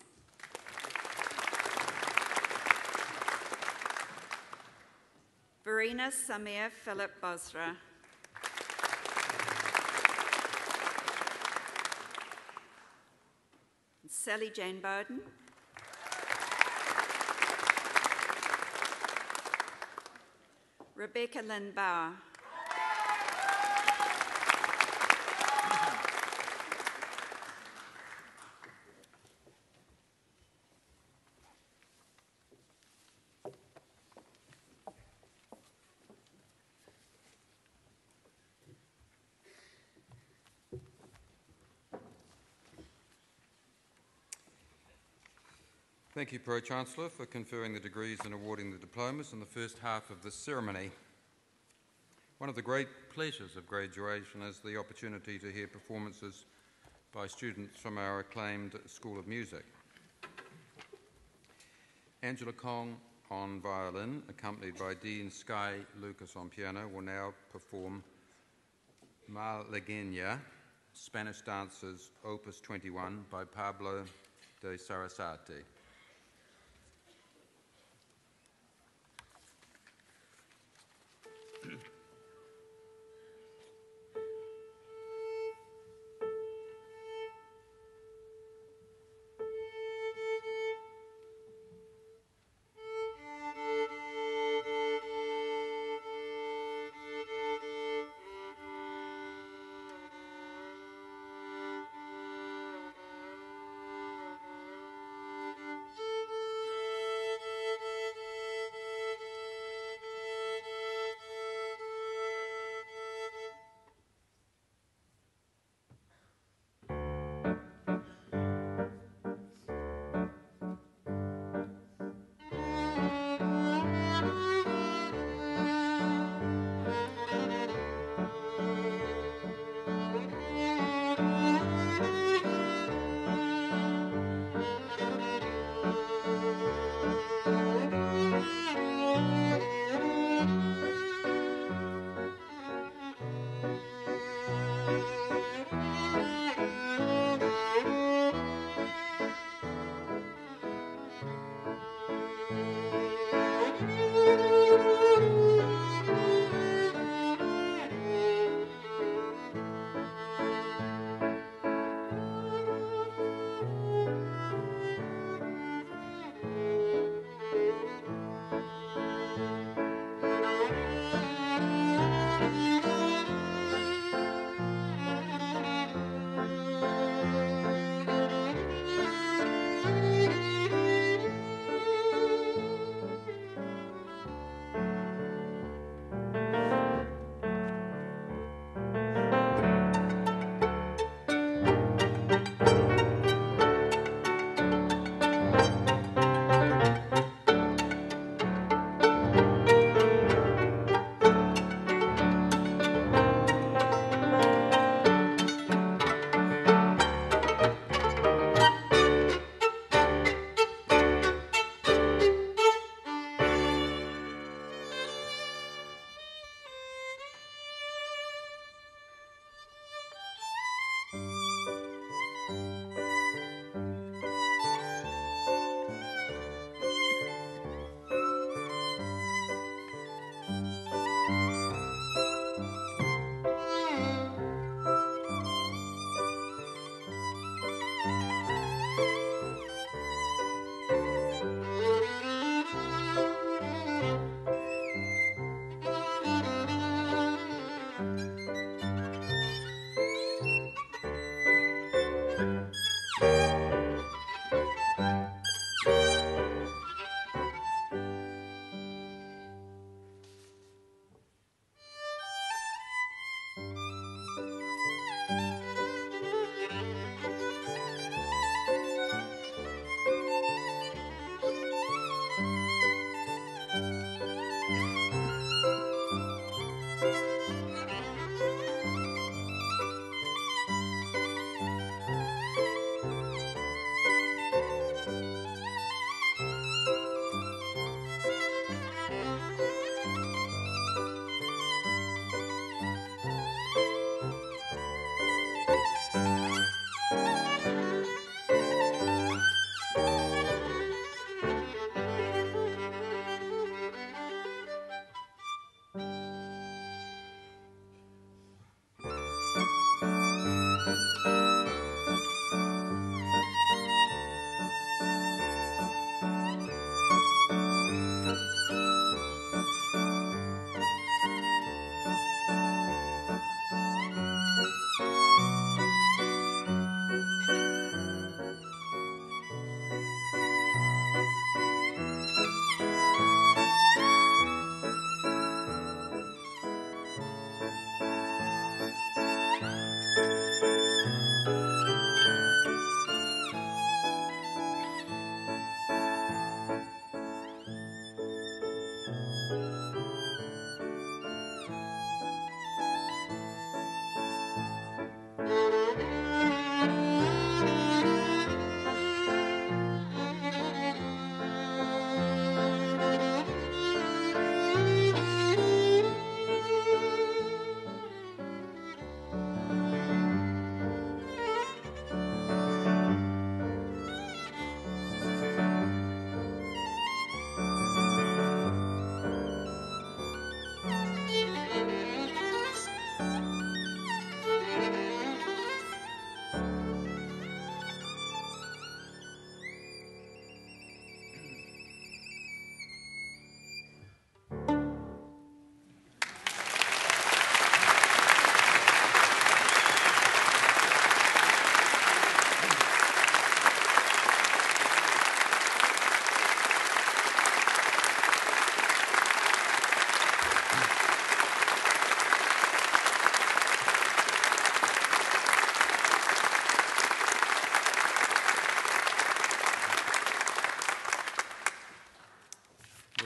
Verena Samir Philip Bosra, Sally Jane Bowden, Rebecca Lynn Bauer, Thank you, Pro-Chancellor, for conferring the degrees and awarding the diplomas in the first half of this ceremony. One of the great pleasures of graduation is the opportunity to hear performances by students from our acclaimed School of Music. Angela Kong on violin, accompanied by Dean Sky Lucas on piano, will now perform Malagueña, Spanish Dancers, Opus 21 by Pablo de Sarasate.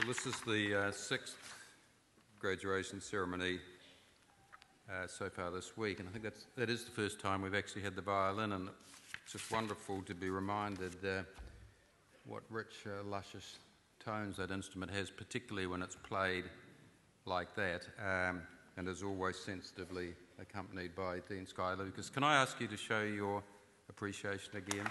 This is the sixth graduation ceremony so far this week, and I think that is the first time we've actually had the violin, and it's just wonderful to be reminded what rich, luscious tones that instrument has, particularly when it's played like that, and is always sensitively accompanied by Dean Sky Lucas. Can I ask you to show your appreciation again?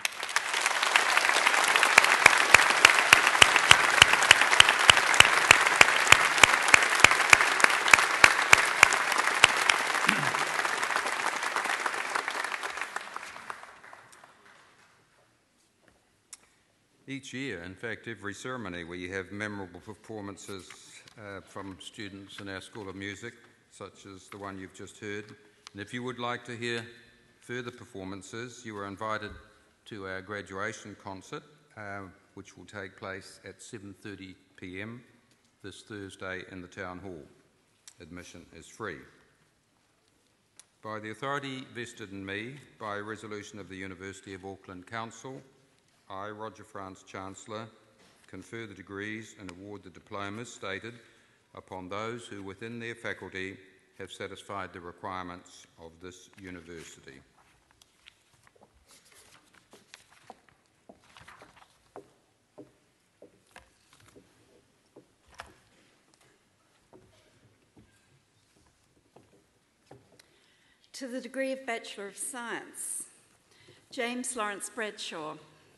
Each year, in fact, every ceremony, we have memorable performances from students in our School of Music, such as the one you've just heard. And if you would like to hear further performances, you are invited to our graduation concert, which will take place at 7:30 p.m. this Thursday in the Town Hall. Admission is free. By the authority vested in me by a resolution of the University of Auckland Council, I, Roger France, Chancellor, confer the degrees and award the diplomas stated upon those who within their faculty have satisfied the requirements of this university. To the degree of Bachelor of Science, James Lawrence Bradshaw.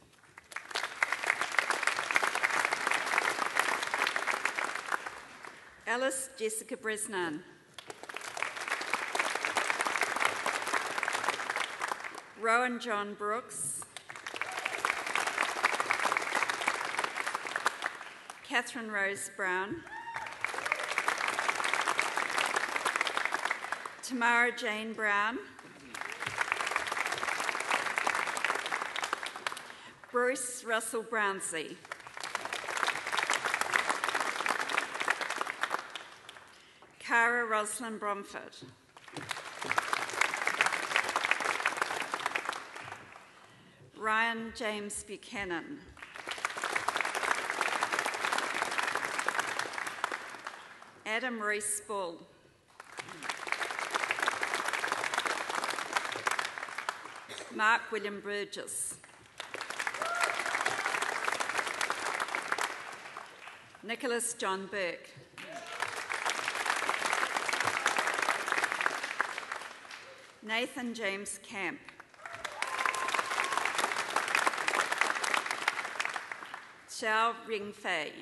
Alice Jessica Bresnan. Rowan John Brooks. Catherine Rose Brown. Tamara Jane Brown. Bruce Russell Brownsey. Cara Rosalind Bromford. Ryan James Buchanan. Adam Reese Bull. Mark William Burgess. Nicholas John Burke. Nathan James Camp. Xiao Ring Fei.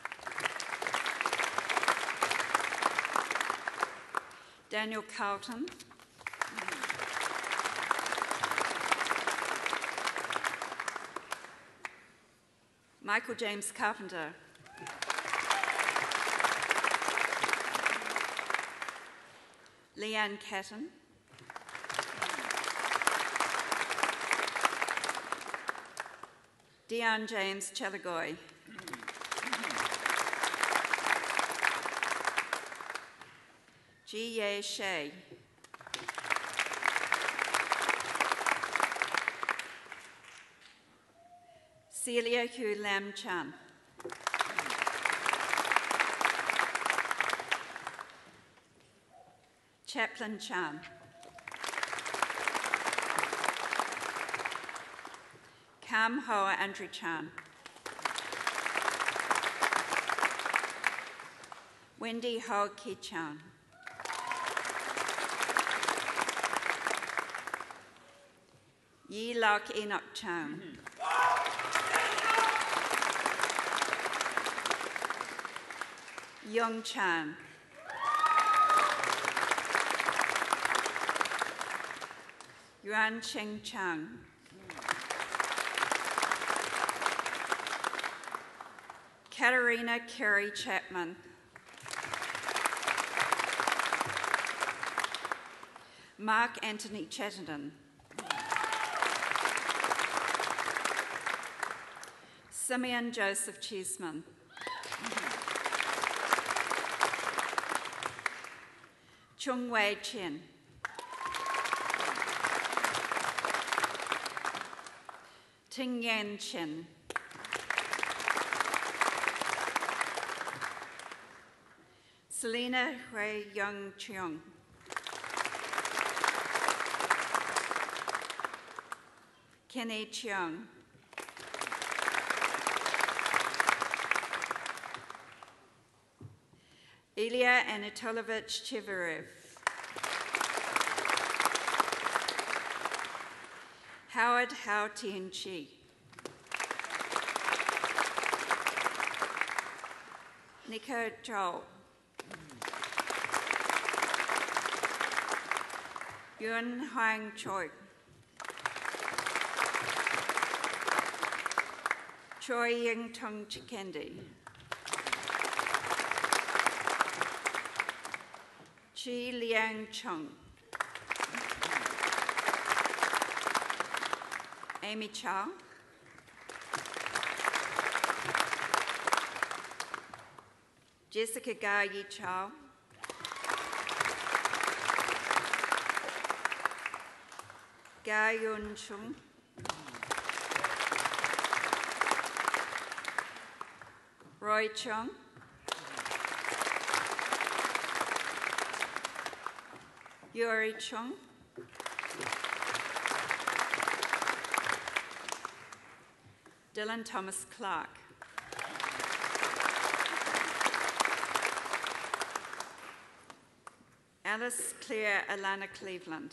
Daniel Carlton. Michael James Carpenter. Leanne Catton. Dion James Chalagoy. Ji Ye Shea. Celia Hugh Lam Chan. Chaplain Chan. Kam Hoa Andrew Chan. Wendy Ho Ki Chan. Yi Lak Enoch Chan. Young Chan. Yuan Cheng Chang. Katarina Carey Chapman. Mark Anthony Chattenden. Simeon Joseph Cheeseman. Chung Wei Chen. Ting Yan Chen. Selena Hui Young Cheong. Kenny Cheong. Ilya Anatolovich Cheverev. Howard Hao Tien Chi. Nico Chou. Yun Huang Choi. Choi Ying Tung Chikendi. Chi Liang Chung. Amy Chow. Jessica Ga Yi Chow. Ga Yun Chung. Roy Chung. Yuri Chung. Dylan Thomas Clark. Alice Claire Alana Cleveland.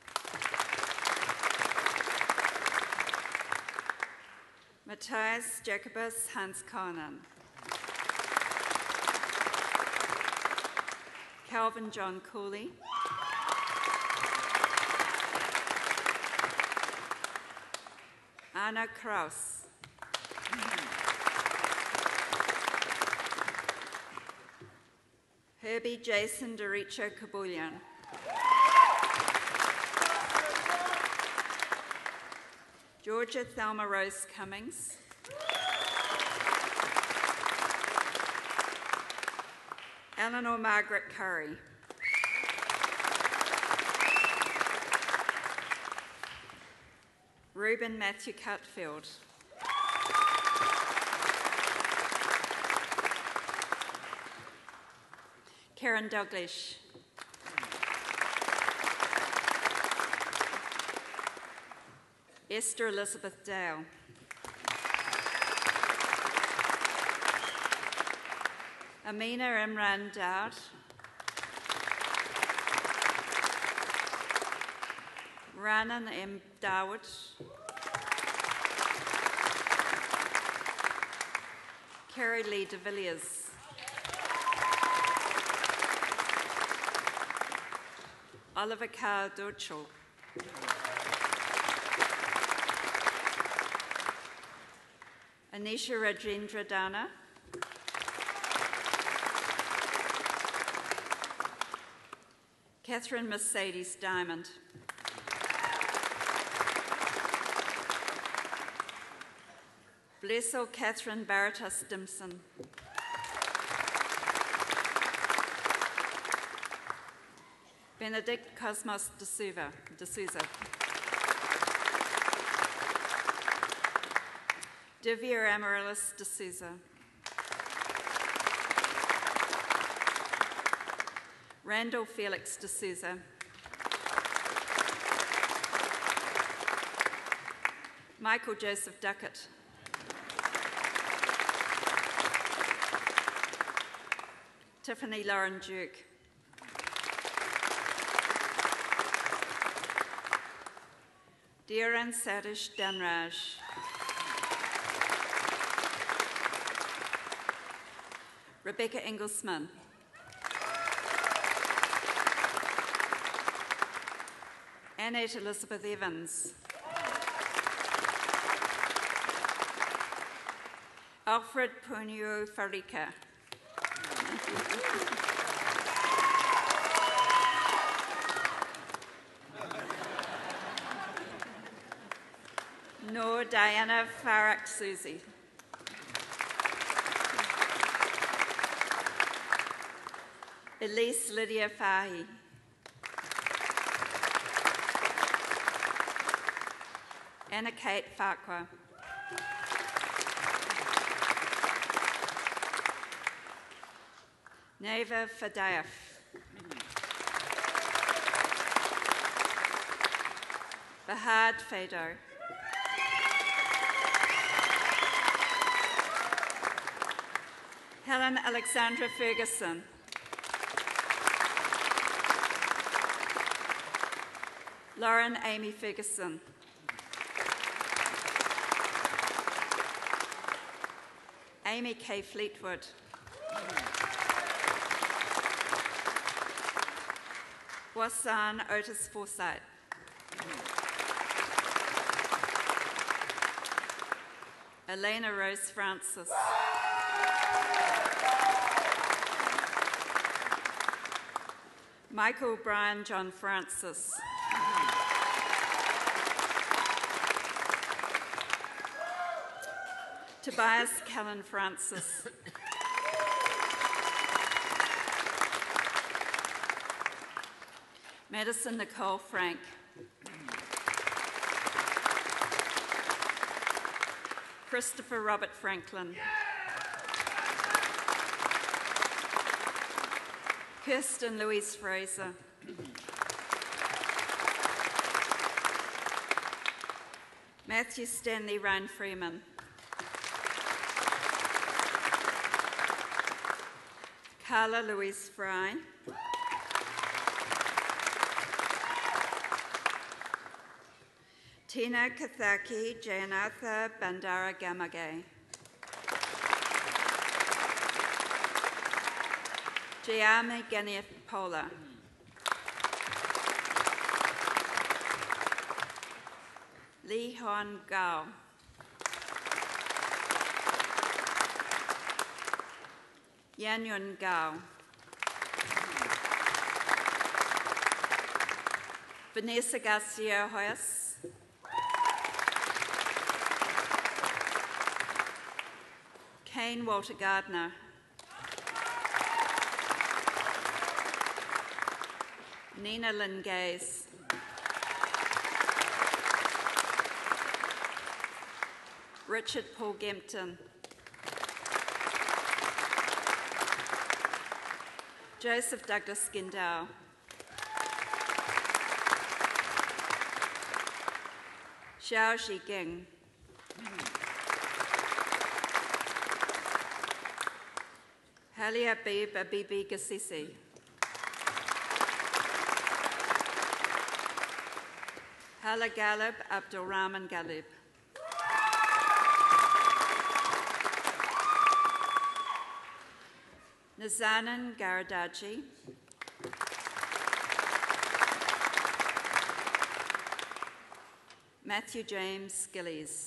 Matthias Jacobus Hans Conan. Calvin John Cooley. Anna Kraus. Herbie Jason Doricho Kabulyan. Georgia Thelma Rose Cummings. Eleanor Margaret Curry. Reuben Matthew Cutfield. Karen Douglas. Esther Elizabeth Dale. Amina Imran Dowd. Ranan M. Dawood. Kerry Lee de Villiers. Oliver Carr Dorchel. Anisha Rajendra Dana. Catherine Mercedes Diamond. Blessel Catherine Baratas Stimson. Benedict Cosmos de Souza. Divya Amaryllis de Souza. Randall Felix de Souza. Michael Joseph Duckett. Tiffany Lauren Duke. Dhiran Satish Dhanraj. Rebecca Engelsman. Annette Elizabeth Evans. Alfred Punio Farika. Nor Diana Farak Susie. Elise Lydia Fahy. Anna Kate Farquhar. Neva Fadayev. Bahad Fado. Helen Alexandra Ferguson. Lauren Amy Ferguson. Amy K. Fleetwood. Wasan Otis Forsyth. Elena Rose Francis. Michael Brian John Francis. Tobias Callan Francis. Madison Nicole Frank. Christopher Robert Franklin. Kirsten Louise Fraser. Matthew Stanley Ryan Freeman. Carla Louise Fry. Tina Kathaki Jayanatha Bandara Gamage. Jayame Ganef Pola. Lee Hon Gao. Yan Yun Gao. Vanessa Garcia Hoyas. Kane Walter Gardner. Nina Lynn Gaze. Richard Paul Gempton. Joseph Douglas Gindow. Xiao Zhiging. Halia Bib Abibi Gassisi. Hala Galib Abdul Rahman Galib. Nazanin Garadaji. Matthew James Gillies.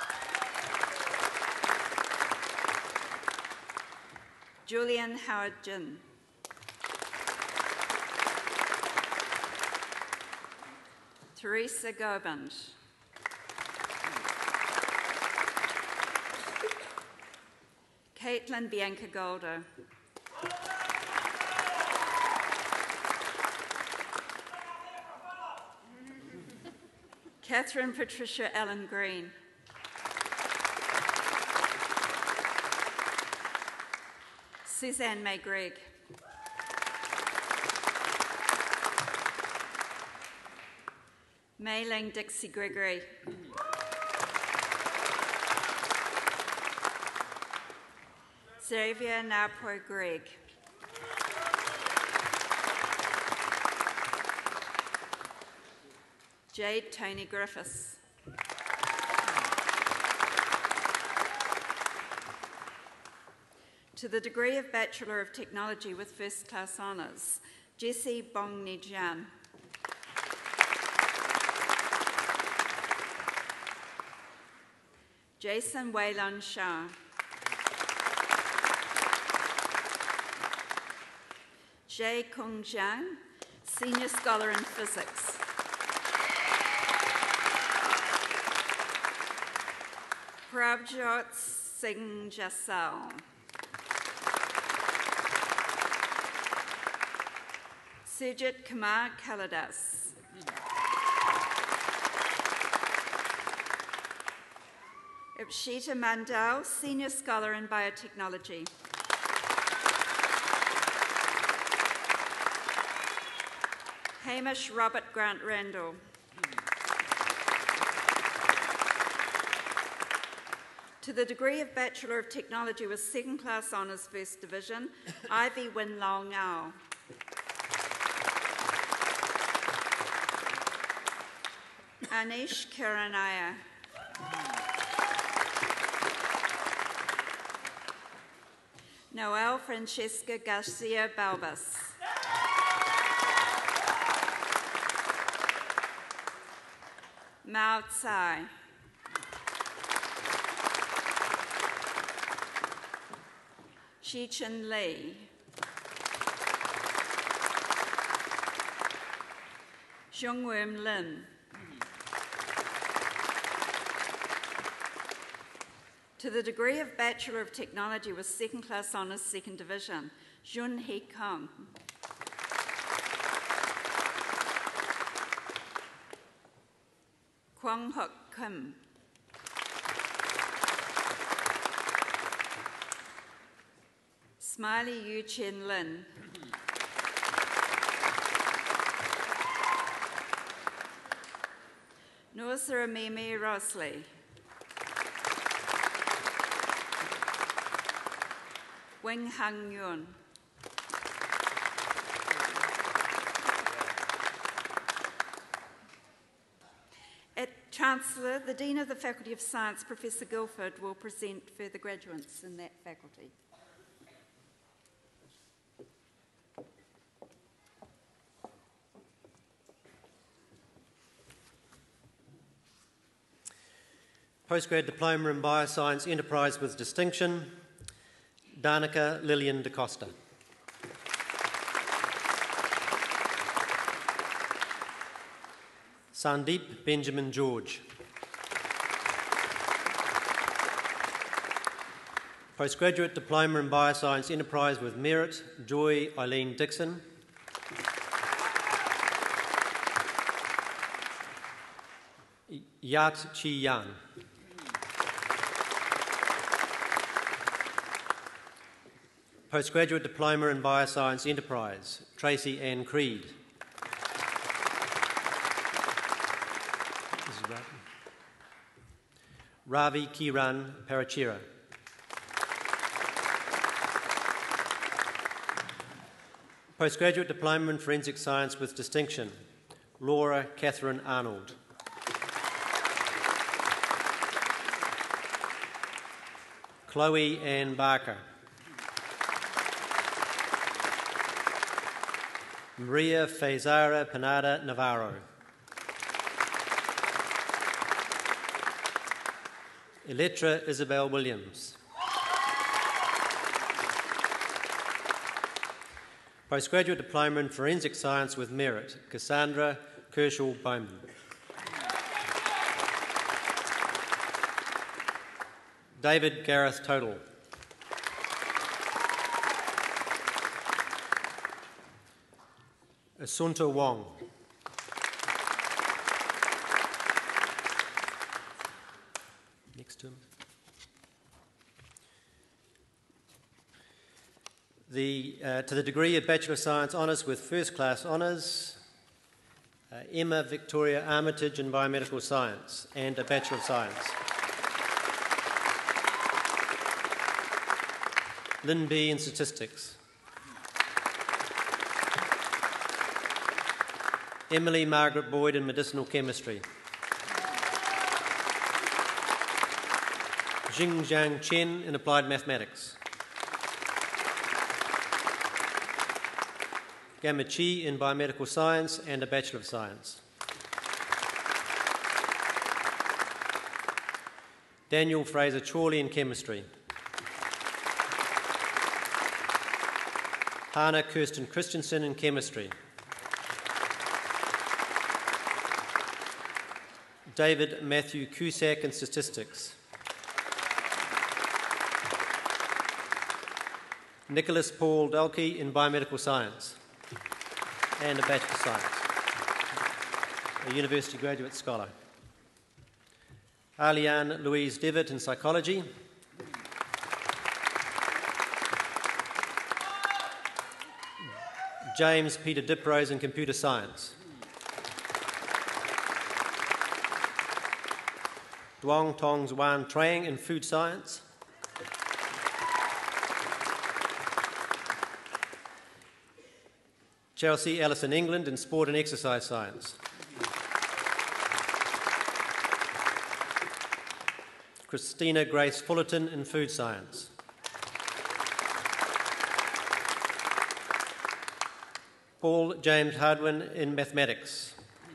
Julian Howard Jin. Teresa Goband. Caitlin Bianca Golder. Catherine Patricia Allen Green. Suzanne May Gregg. Mei Ling Dixie Gregory. Xavier Napo Gregg. Jade Tony Griffiths. To the degree of Bachelor of Technology with First Class Honours, Jessie Bong Nijian. Jason Waylon Shah. Jay Kung Jiang, Senior Scholar in Physics. Prabjot Singh Jasal. Sujit Kumar Kaladas. Ipshita Mandal, Senior Scholar in Biotechnology. Hamish Robert Grant Randall. To the degree of Bachelor of Technology with Second Class Honours First Division, Ivy Win Lao Ngao. Anish Karanaya. Noel Francesca Garcia Balbas. Mao Tsai. Shi Chin Lee. Xiongwen Lin. To the degree of Bachelor of Technology with Second Class Honours Second Division, Jun Hee Kong. Kwang Hook Kim. Smiley Yu Chen Lin. Nursara Mimi Rosley. Wing Hang Yun. Chancellor, the Dean of the Faculty of Science, Professor Guilford, will present further graduates in that faculty. Postgrad Diploma in Bioscience Enterprise with Distinction, Danica Lillian da Costa. Sandeep Benjamin George. Postgraduate Diploma in Bioscience Enterprise with Merit, Joy Eileen Dixon. Yat Chi Yan. Postgraduate Diploma in Bioscience Enterprise, Tracy Ann Creed. Ravi Kiran Parachira. Postgraduate Diploma in Forensic Science with Distinction, Laura Catherine Arnold. Chloe Ann Barker. Maria Faisara Panada Navarro. Elettra Isabel Williams. Postgraduate Diploma in Forensic Science with Merit, Cassandra Kershaw Bowman. David Gareth Total. Asunta Wong. Next to him. To the degree of Bachelor of Science Honours with First Class Honours, Emma Victoria Armitage in Biomedical Science and a Bachelor of Science. Lynn B in Statistics. Emily Margaret Boyd in Medicinal Chemistry. Jingjiang Chen in Applied Mathematics. Gamma Chi in Biomedical Science and a Bachelor of Science. Daniel Fraser Chorley in Chemistry. Hannah Kirsten Christensen in Chemistry. David Matthew Cusack in Statistics. Nicholas Paul Dalkey in Biomedical Science and a Bachelor of Science, a University Graduate Scholar. Aliane Louise Devitt in Psychology. James Peter Diprose in Computer Science. Duong Tong Wan Trang in food science. Chelsea Ellison England in sport and exercise science. Christina Grace Fullerton in food science. Paul James Hardwin in mathematics.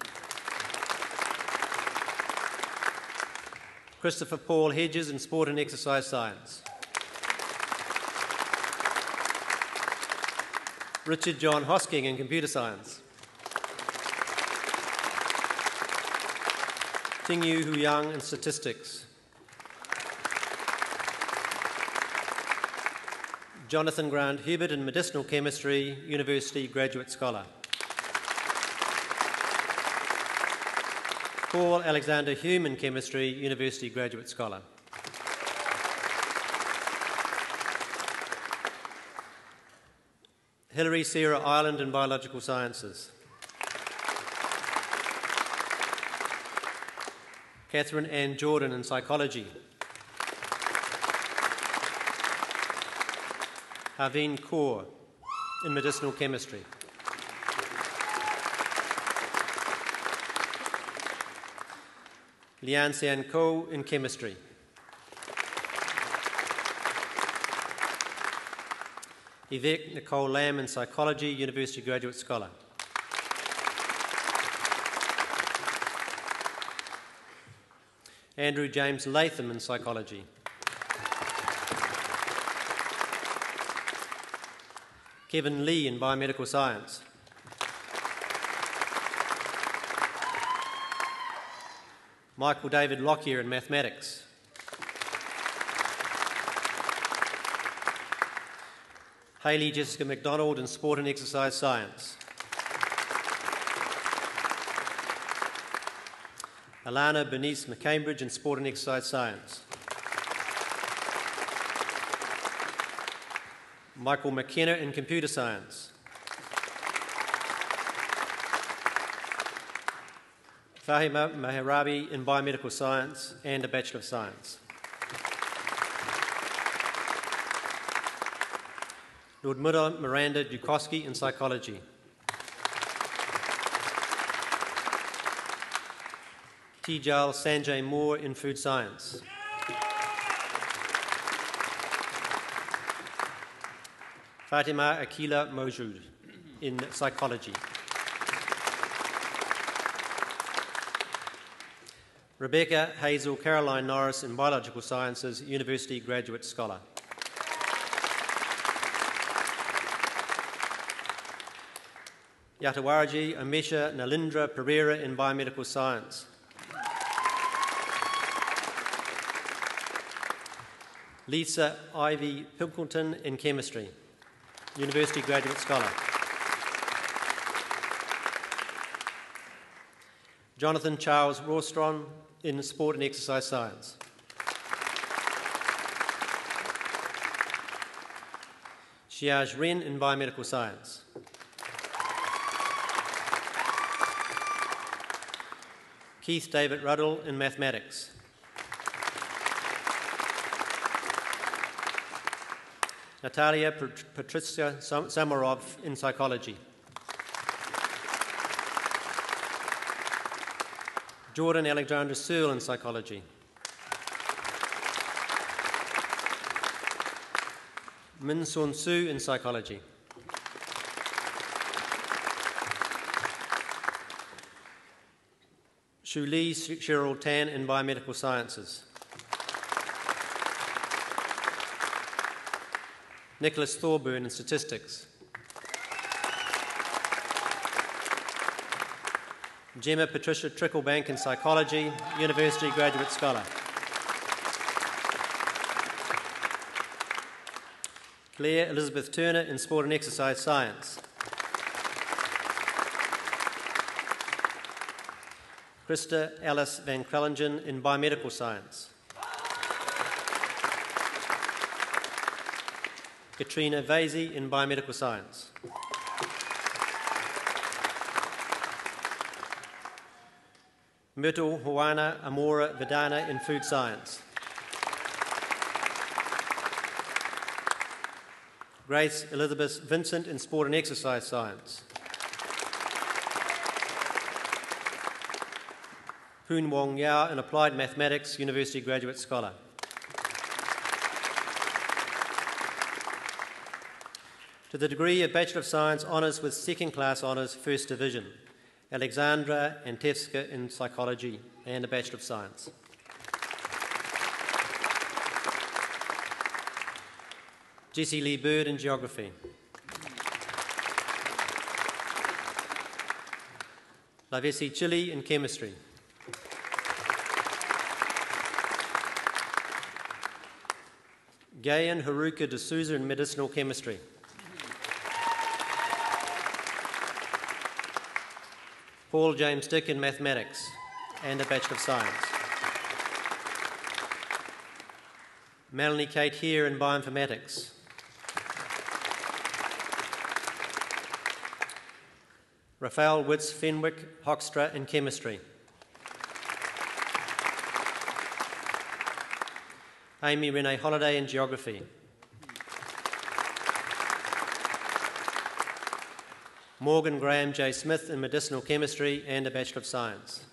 Christopher Paul Hedges in sport and exercise science. Richard John Hosking in computer science. Ting Yu Hu Yang in statistics. Jonathan Grant Hubert in medicinal chemistry, university graduate scholar. Paul Alexander Hume in chemistry, university graduate scholar. Hilary Sarah Ireland in biological sciences. Catherine Ann Jordan in psychology. Haveen Kaur in medicinal chemistry. Lian Sian Ko in chemistry. Yvette Nicole Lamb in psychology, university graduate scholar. Andrew James Latham in psychology. Kevin Lee in biomedical science. Michael David Lockyer in mathematics. Hayley Jessica MacDonald in sport and exercise science. Alana Bernice McCambridge in sport and exercise science. Michael McKenna in computer science. Fahima Maharabi in biomedical science and a Bachelor of Science. Lord Miranda Dukowski in psychology. Tijal Sanjay Moore in food science. Fatima Akila Mojud in psychology. Rebecca Hazel Caroline Norris in biological sciences, university graduate scholar. Yatawarji Amesha Nalindra Pereira in biomedical science. Lisa Ivy Pilkington in chemistry, university graduate scholar. Jonathan Charles Rostron in sport and exercise science. Xiaj Ren in biomedical science. Keith David Ruddle in mathematics. Natalia Patricia Samarov in psychology. Jordan Alexander Searle in psychology. Min Sun Su in psychology. Shu Li Cheryl Tan in biomedical sciences. Nicholas Thorburn in statistics. Gemma Patricia Tricklebank in psychology, university graduate scholar. Claire Elizabeth Turner in sport and exercise science. Krista Alice Van Krellingen in biomedical science. Katrina Vasey in biomedical science. Myrtle Hoana Amora Vidana in Food Science. Grace Elizabeth Vincent in Sport and Exercise Science. Poon Wong Yao in Applied Mathematics, University Graduate Scholar. To the degree of Bachelor of Science Honours with Second Class Honours, First Division, Alexandra Antevska in Psychology and a Bachelor of Science. Jessie Lee Bird in Geography. Lavesi Chili in Chemistry. Gayan Haruka de Souza in Medicinal Chemistry. Paul James Dick in Mathematics and a Bachelor of Science. Melanie Kate Here in Bioinformatics. Raphael Witz Fenwick Hoekstra in Chemistry. Amy Renee Holliday in Geography. Morgan Graham J. Smith in Medicinal Chemistry and a Bachelor of Science.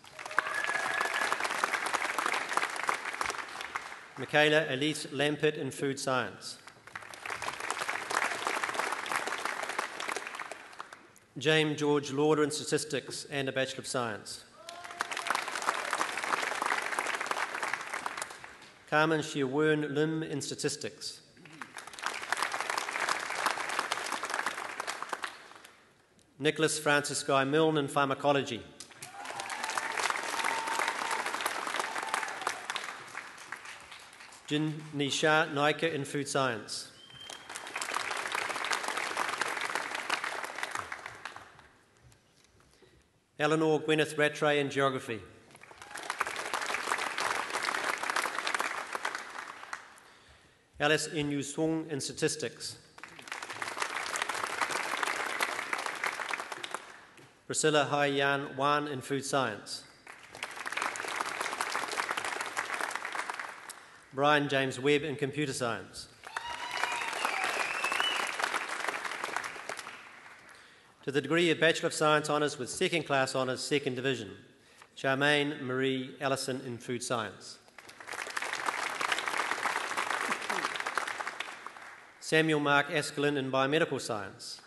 Michaela Elise Lampert in Food Science. James George Lauder in Statistics and a Bachelor of Science. Carmen Shiawern Lim in Statistics. Nicholas Francis Guy Milne in Pharmacology. Jin Nisha Naika in Food Science. Eleanor Gwyneth Rattray in Geography. Alice Inu Sung in Statistics. Priscilla Hai Yan Wan in Food Science. Brian James Webb in Computer Science. To the degree of Bachelor of Science Honours with Second Class Honours, Second Division, Charmaine Marie Allison in Food Science. Samuel Mark Askelin in Biomedical Science.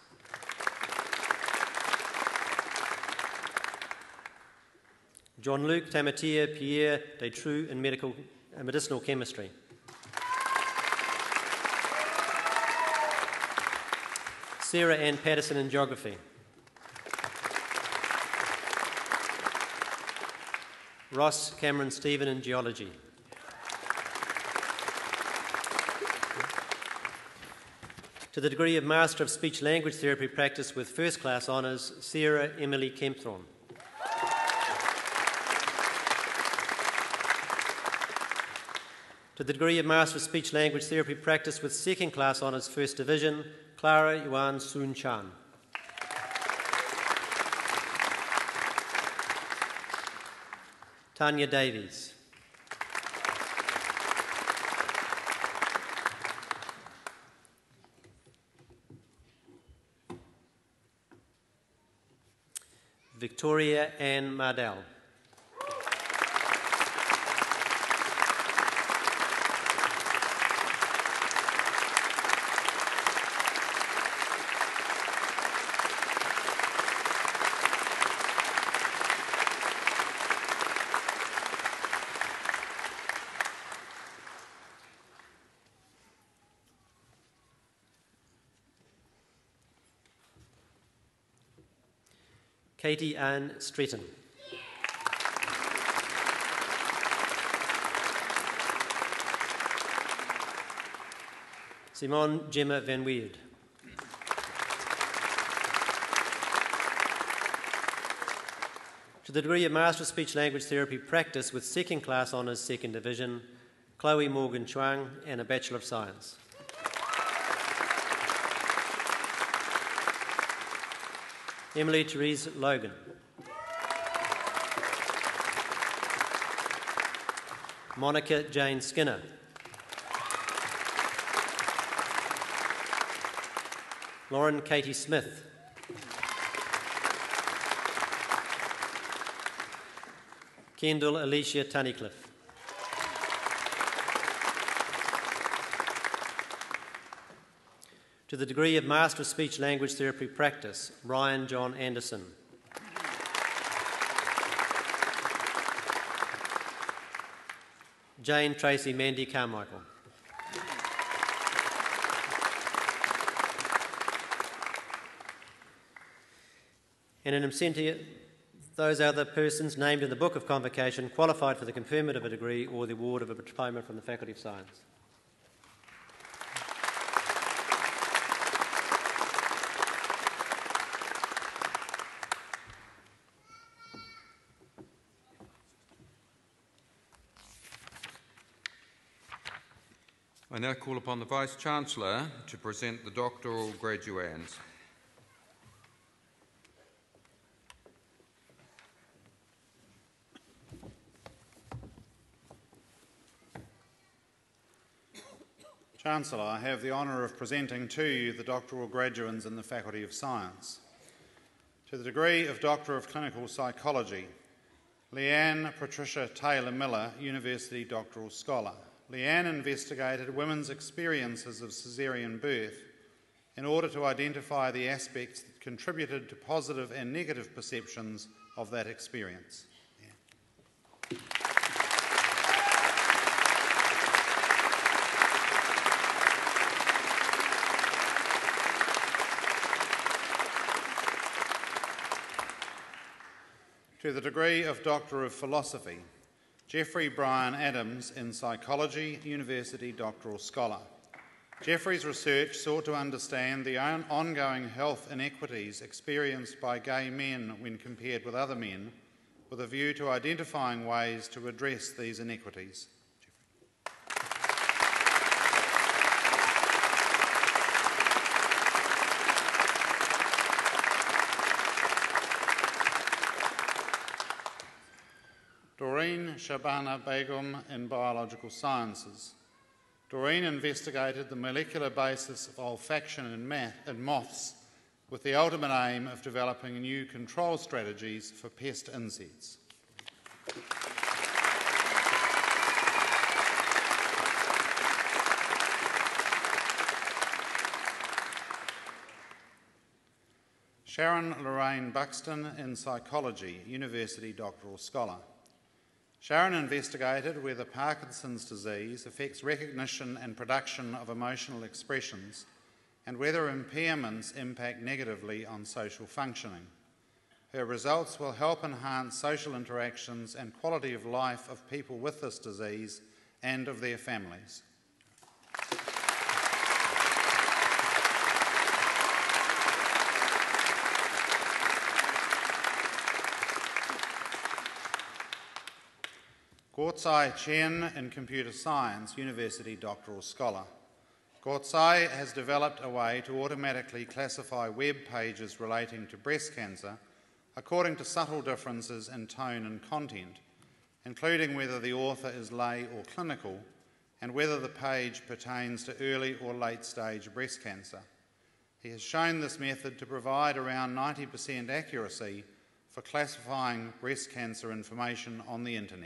Jean-Luc Tamatia Pierre Detrue in Medicinal Chemistry. Sarah Ann Patterson in Geography. Ross Cameron Stephen in Geology. To the degree of Master of Speech Language Therapy Practice with First Class Honours, Sarah Emily Kempthorne. To the degree of Master of Speech Language Therapy Practice with Second Class Honours, First Division, Clara Yuan Soon Chan. Tanya Davies. Victoria Ann Mardell. Katie Ann Stretton. Simone Gemma Van Weerd. To the degree of Master of Speech Language Therapy Practice with Second Class Honours, Second Division, Chloe Morgan Chuang and a Bachelor of Science. Emily Therese Logan. Monica Jane Skinner. Lauren Katie Smith. Kendall Alicia Tunnicliffe. To the degree of Master of Speech Language Therapy Practice, Ryan John Anderson. Jane Tracy Mandy Carmichael. And in absentia, those other persons named in the Book of Convocation qualified for the conferment of a degree or the award of a diploma from the Faculty of Science. I now call upon the Vice-Chancellor to present the doctoral graduands. Chancellor, I have the honour of presenting to you the doctoral graduands in the Faculty of Science. To the degree of Doctor of Clinical Psychology, Leanne Patricia Taylor Miller, University Doctoral Scholar. Leanne investigated women's experiences of caesarean birth in order to identify the aspects that contributed to positive and negative perceptions of that experience. To the degree of Doctor of Philosophy, Jeffrey Brian Adams in Psychology, University Doctoral Scholar. Jeffrey's research sought to understand the ongoing health inequities experienced by gay men when compared with other men, with a view to identifying ways to address these inequities. Doreen Shabana Begum in Biological Sciences. Doreen investigated the molecular basis of olfaction in moths with the ultimate aim of developing new control strategies for pest insects. Sharon Lorraine Buxton in Psychology, University Doctoral Scholar. Sharon investigated whether Parkinson's disease affects recognition and production of emotional expressions and whether impairments impact negatively on social functioning. Her results will help enhance social interactions and quality of life of people with this disease and of their families. Guotsai Chen in Computer Science, University Doctoral Scholar. Guotsai has developed a way to automatically classify web pages relating to breast cancer according to subtle differences in tone and content, including whether the author is lay or clinical and whether the page pertains to early or late stage breast cancer. He has shown this method to provide around 90% accuracy for classifying breast cancer information on the internet.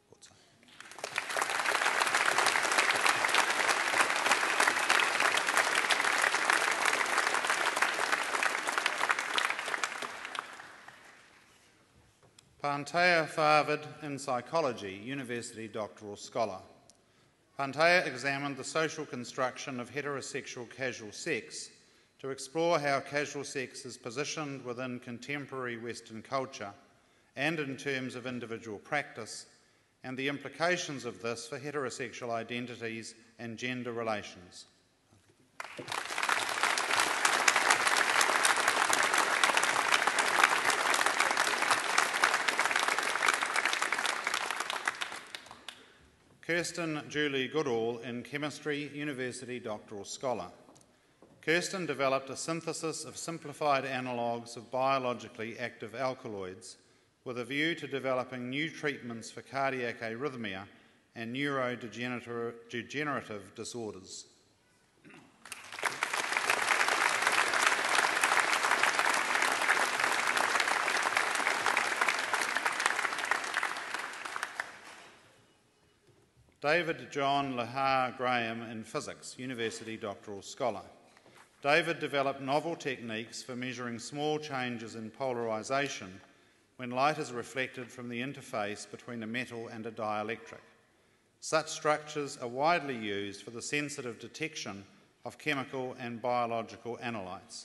Pantea Farvad in Psychology, University Doctoral Scholar. Pantea examined the social construction of heterosexual casual sex to explore how casual sex is positioned within contemporary Western culture and in terms of individual practice, and the implications of this for heterosexual identities and gender relations. Kirsten Julie Goodall in Chemistry, University Doctoral Scholar. Kirsten developed a synthesis of simplified analogues of biologically active alkaloids with a view to developing new treatments for cardiac arrhythmia and neurodegenerative disorders. David John Lahar Graham in Physics, University Doctoral Scholar. David developed novel techniques for measuring small changes in polarisation when light is reflected from the interface between a metal and a dielectric. Such structures are widely used for the sensitive detection of chemical and biological analytes.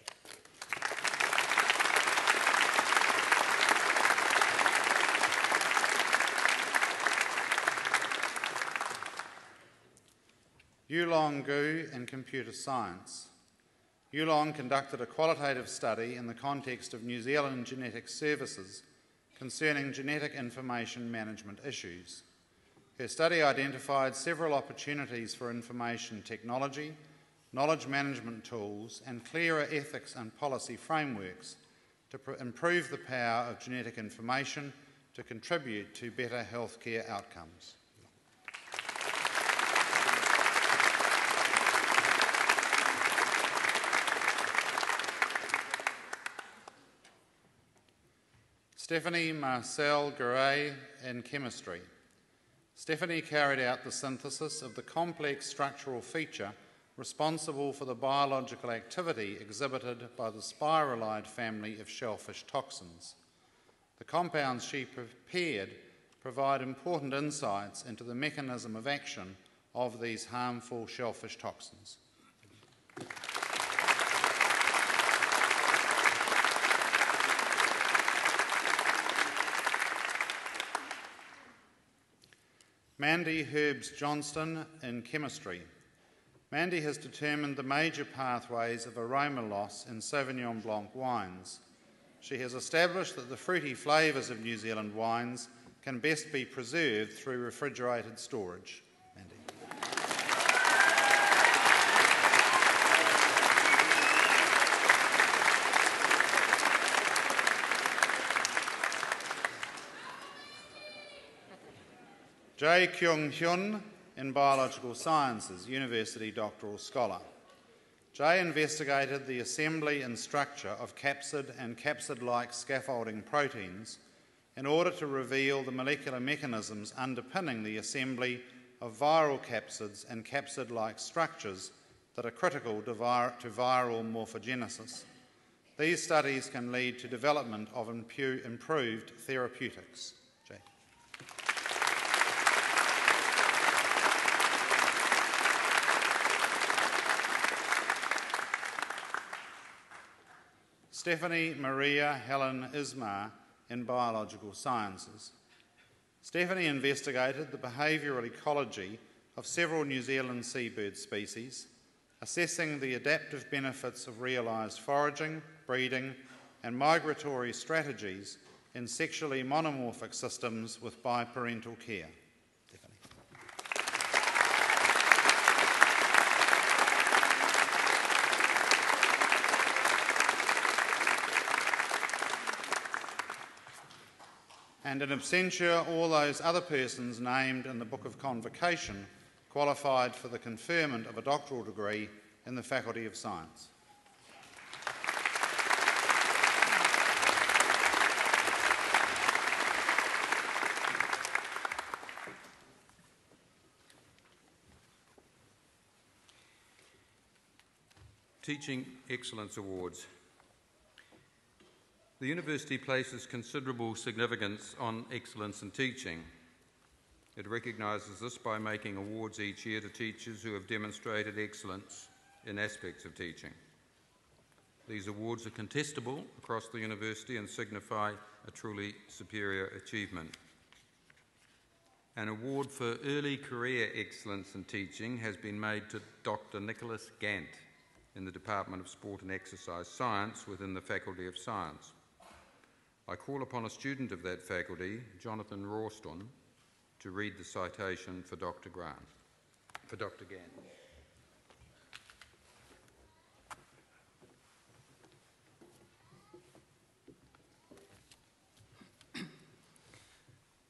Yulong Gu in Computer Science. Yulong conducted a qualitative study in the context of New Zealand Genetic Services concerning genetic information management issues. Her study identified several opportunities for information technology, knowledge management tools, and clearer ethics and policy frameworks to improve the power of genetic information to contribute to better healthcare outcomes. Stephanie Marcel Garay in Chemistry. Stephanie carried out the synthesis of the complex structural feature responsible for the biological activity exhibited by the spiralide family of shellfish toxins. The compounds she prepared provide important insights into the mechanism of action of these harmful shellfish toxins. Mandy Herbs Johnston in Chemistry. Mandy has determined the major pathways of aroma loss in Sauvignon Blanc wines. She has established that the fruity flavours of New Zealand wines can best be preserved through refrigerated storage. Mandy. Jae Kyung Hyun in Biological Sciences, University Doctoral Scholar. Jae investigated the assembly and structure of capsid and capsid-like scaffolding proteins in order to reveal the molecular mechanisms underpinning the assembly of viral capsids and capsid-like structures that are critical to viral morphogenesis. These studies can lead to development of improved therapeutics. Stephanie Maria Helen Ismar in Biological Sciences. Stephanie investigated the behavioural ecology of several New Zealand seabird species, assessing the adaptive benefits of realised foraging, breeding and migratory strategies in sexually monomorphic systems with biparental care. And in absentia, all those other persons named in the Book of Convocation qualified for the conferment of a doctoral degree in the Faculty of Science. Teaching Excellence Awards. The University places considerable significance on excellence in teaching. It recognises this by making awards each year to teachers who have demonstrated excellence in aspects of teaching. These awards are contestable across the University and signify a truly superior achievement. An award for early career excellence in teaching has been made to Dr. Nicholas Gant in the Department of Sport and Exercise Science within the Faculty of Science. I call upon a student of that faculty, Jonathan Rawston, to read the citation for Dr. Gant.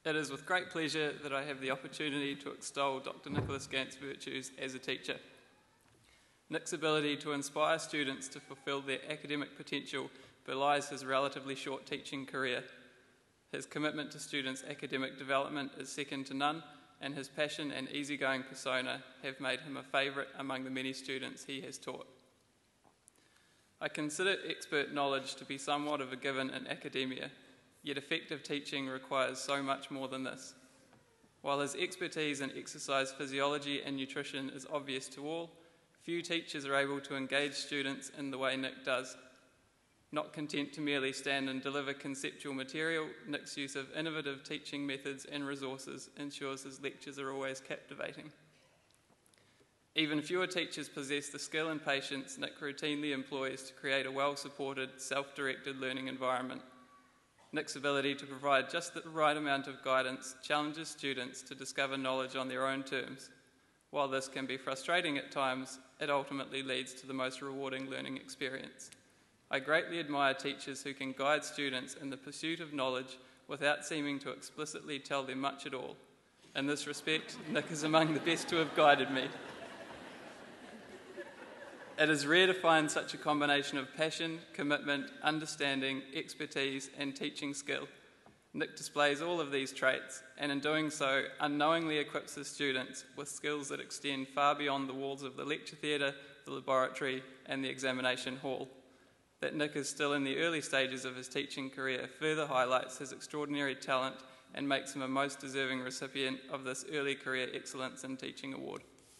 It is with great pleasure that I have the opportunity to extol Dr. Nicholas Gant's virtues as a teacher. Nick's ability to inspire students to fulfil their academic potential belies his relatively short teaching career. His commitment to students' academic development is second to none, and his passion and easygoing persona have made him a favourite among the many students he has taught. I consider expert knowledge to be somewhat of a given in academia, yet effective teaching requires so much more than this. While his expertise in exercise physiology and nutrition is obvious to all, few teachers are able to engage students in the way Nick does. Not content to merely stand and deliver conceptual material, Nick's use of innovative teaching methods and resources ensures his lectures are always captivating. Even fewer teachers possess the skill and patience Nick routinely employs to create a well-supported, self-directed learning environment. Nick's ability to provide just the right amount of guidance challenges students to discover knowledge on their own terms. While this can be frustrating at times, it ultimately leads to the most rewarding learning experience. I greatly admire teachers who can guide students in the pursuit of knowledge without seeming to explicitly tell them much at all. In this respect, Nick is among the best to have guided me. It is rare to find such a combination of passion, commitment, understanding, expertise, and teaching skill. Nick displays all of these traits, and in doing so, unknowingly equips his students with skills that extend far beyond the walls of the lecture theatre, the laboratory, and the examination hall. That Nick is still in the early stages of his teaching career further highlights his extraordinary talent and makes him a most deserving recipient of this Early Career Excellence in Teaching Award.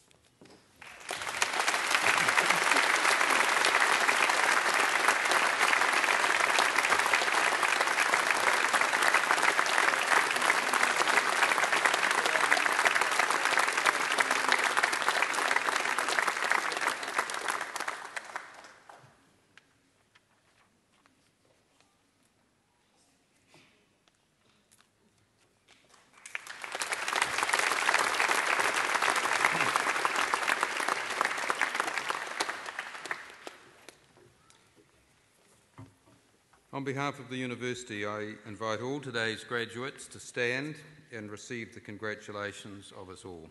On behalf of the University, I invite all today's graduates to stand and receive the congratulations of us all.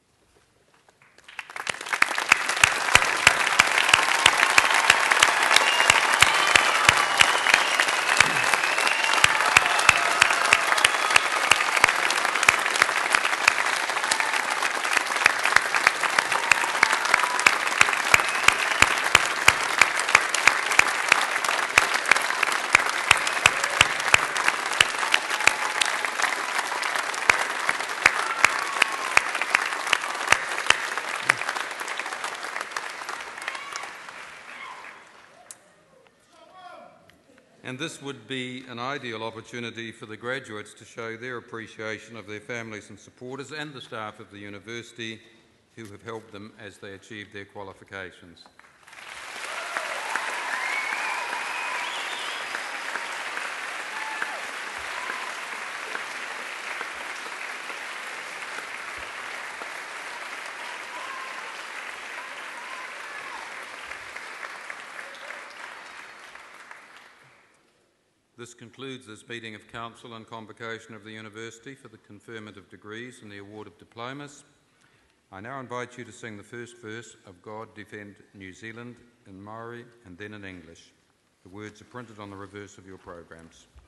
And this would be an ideal opportunity for the graduates to show their appreciation of their families and supporters and the staff of the university who have helped them as they achieve their qualifications. This concludes this meeting of Council and Convocation of the University for the conferment of degrees and the award of diplomas. I now invite you to sing the first verse of God Defend New Zealand in Maori and then in English. The words are printed on the reverse of your programs.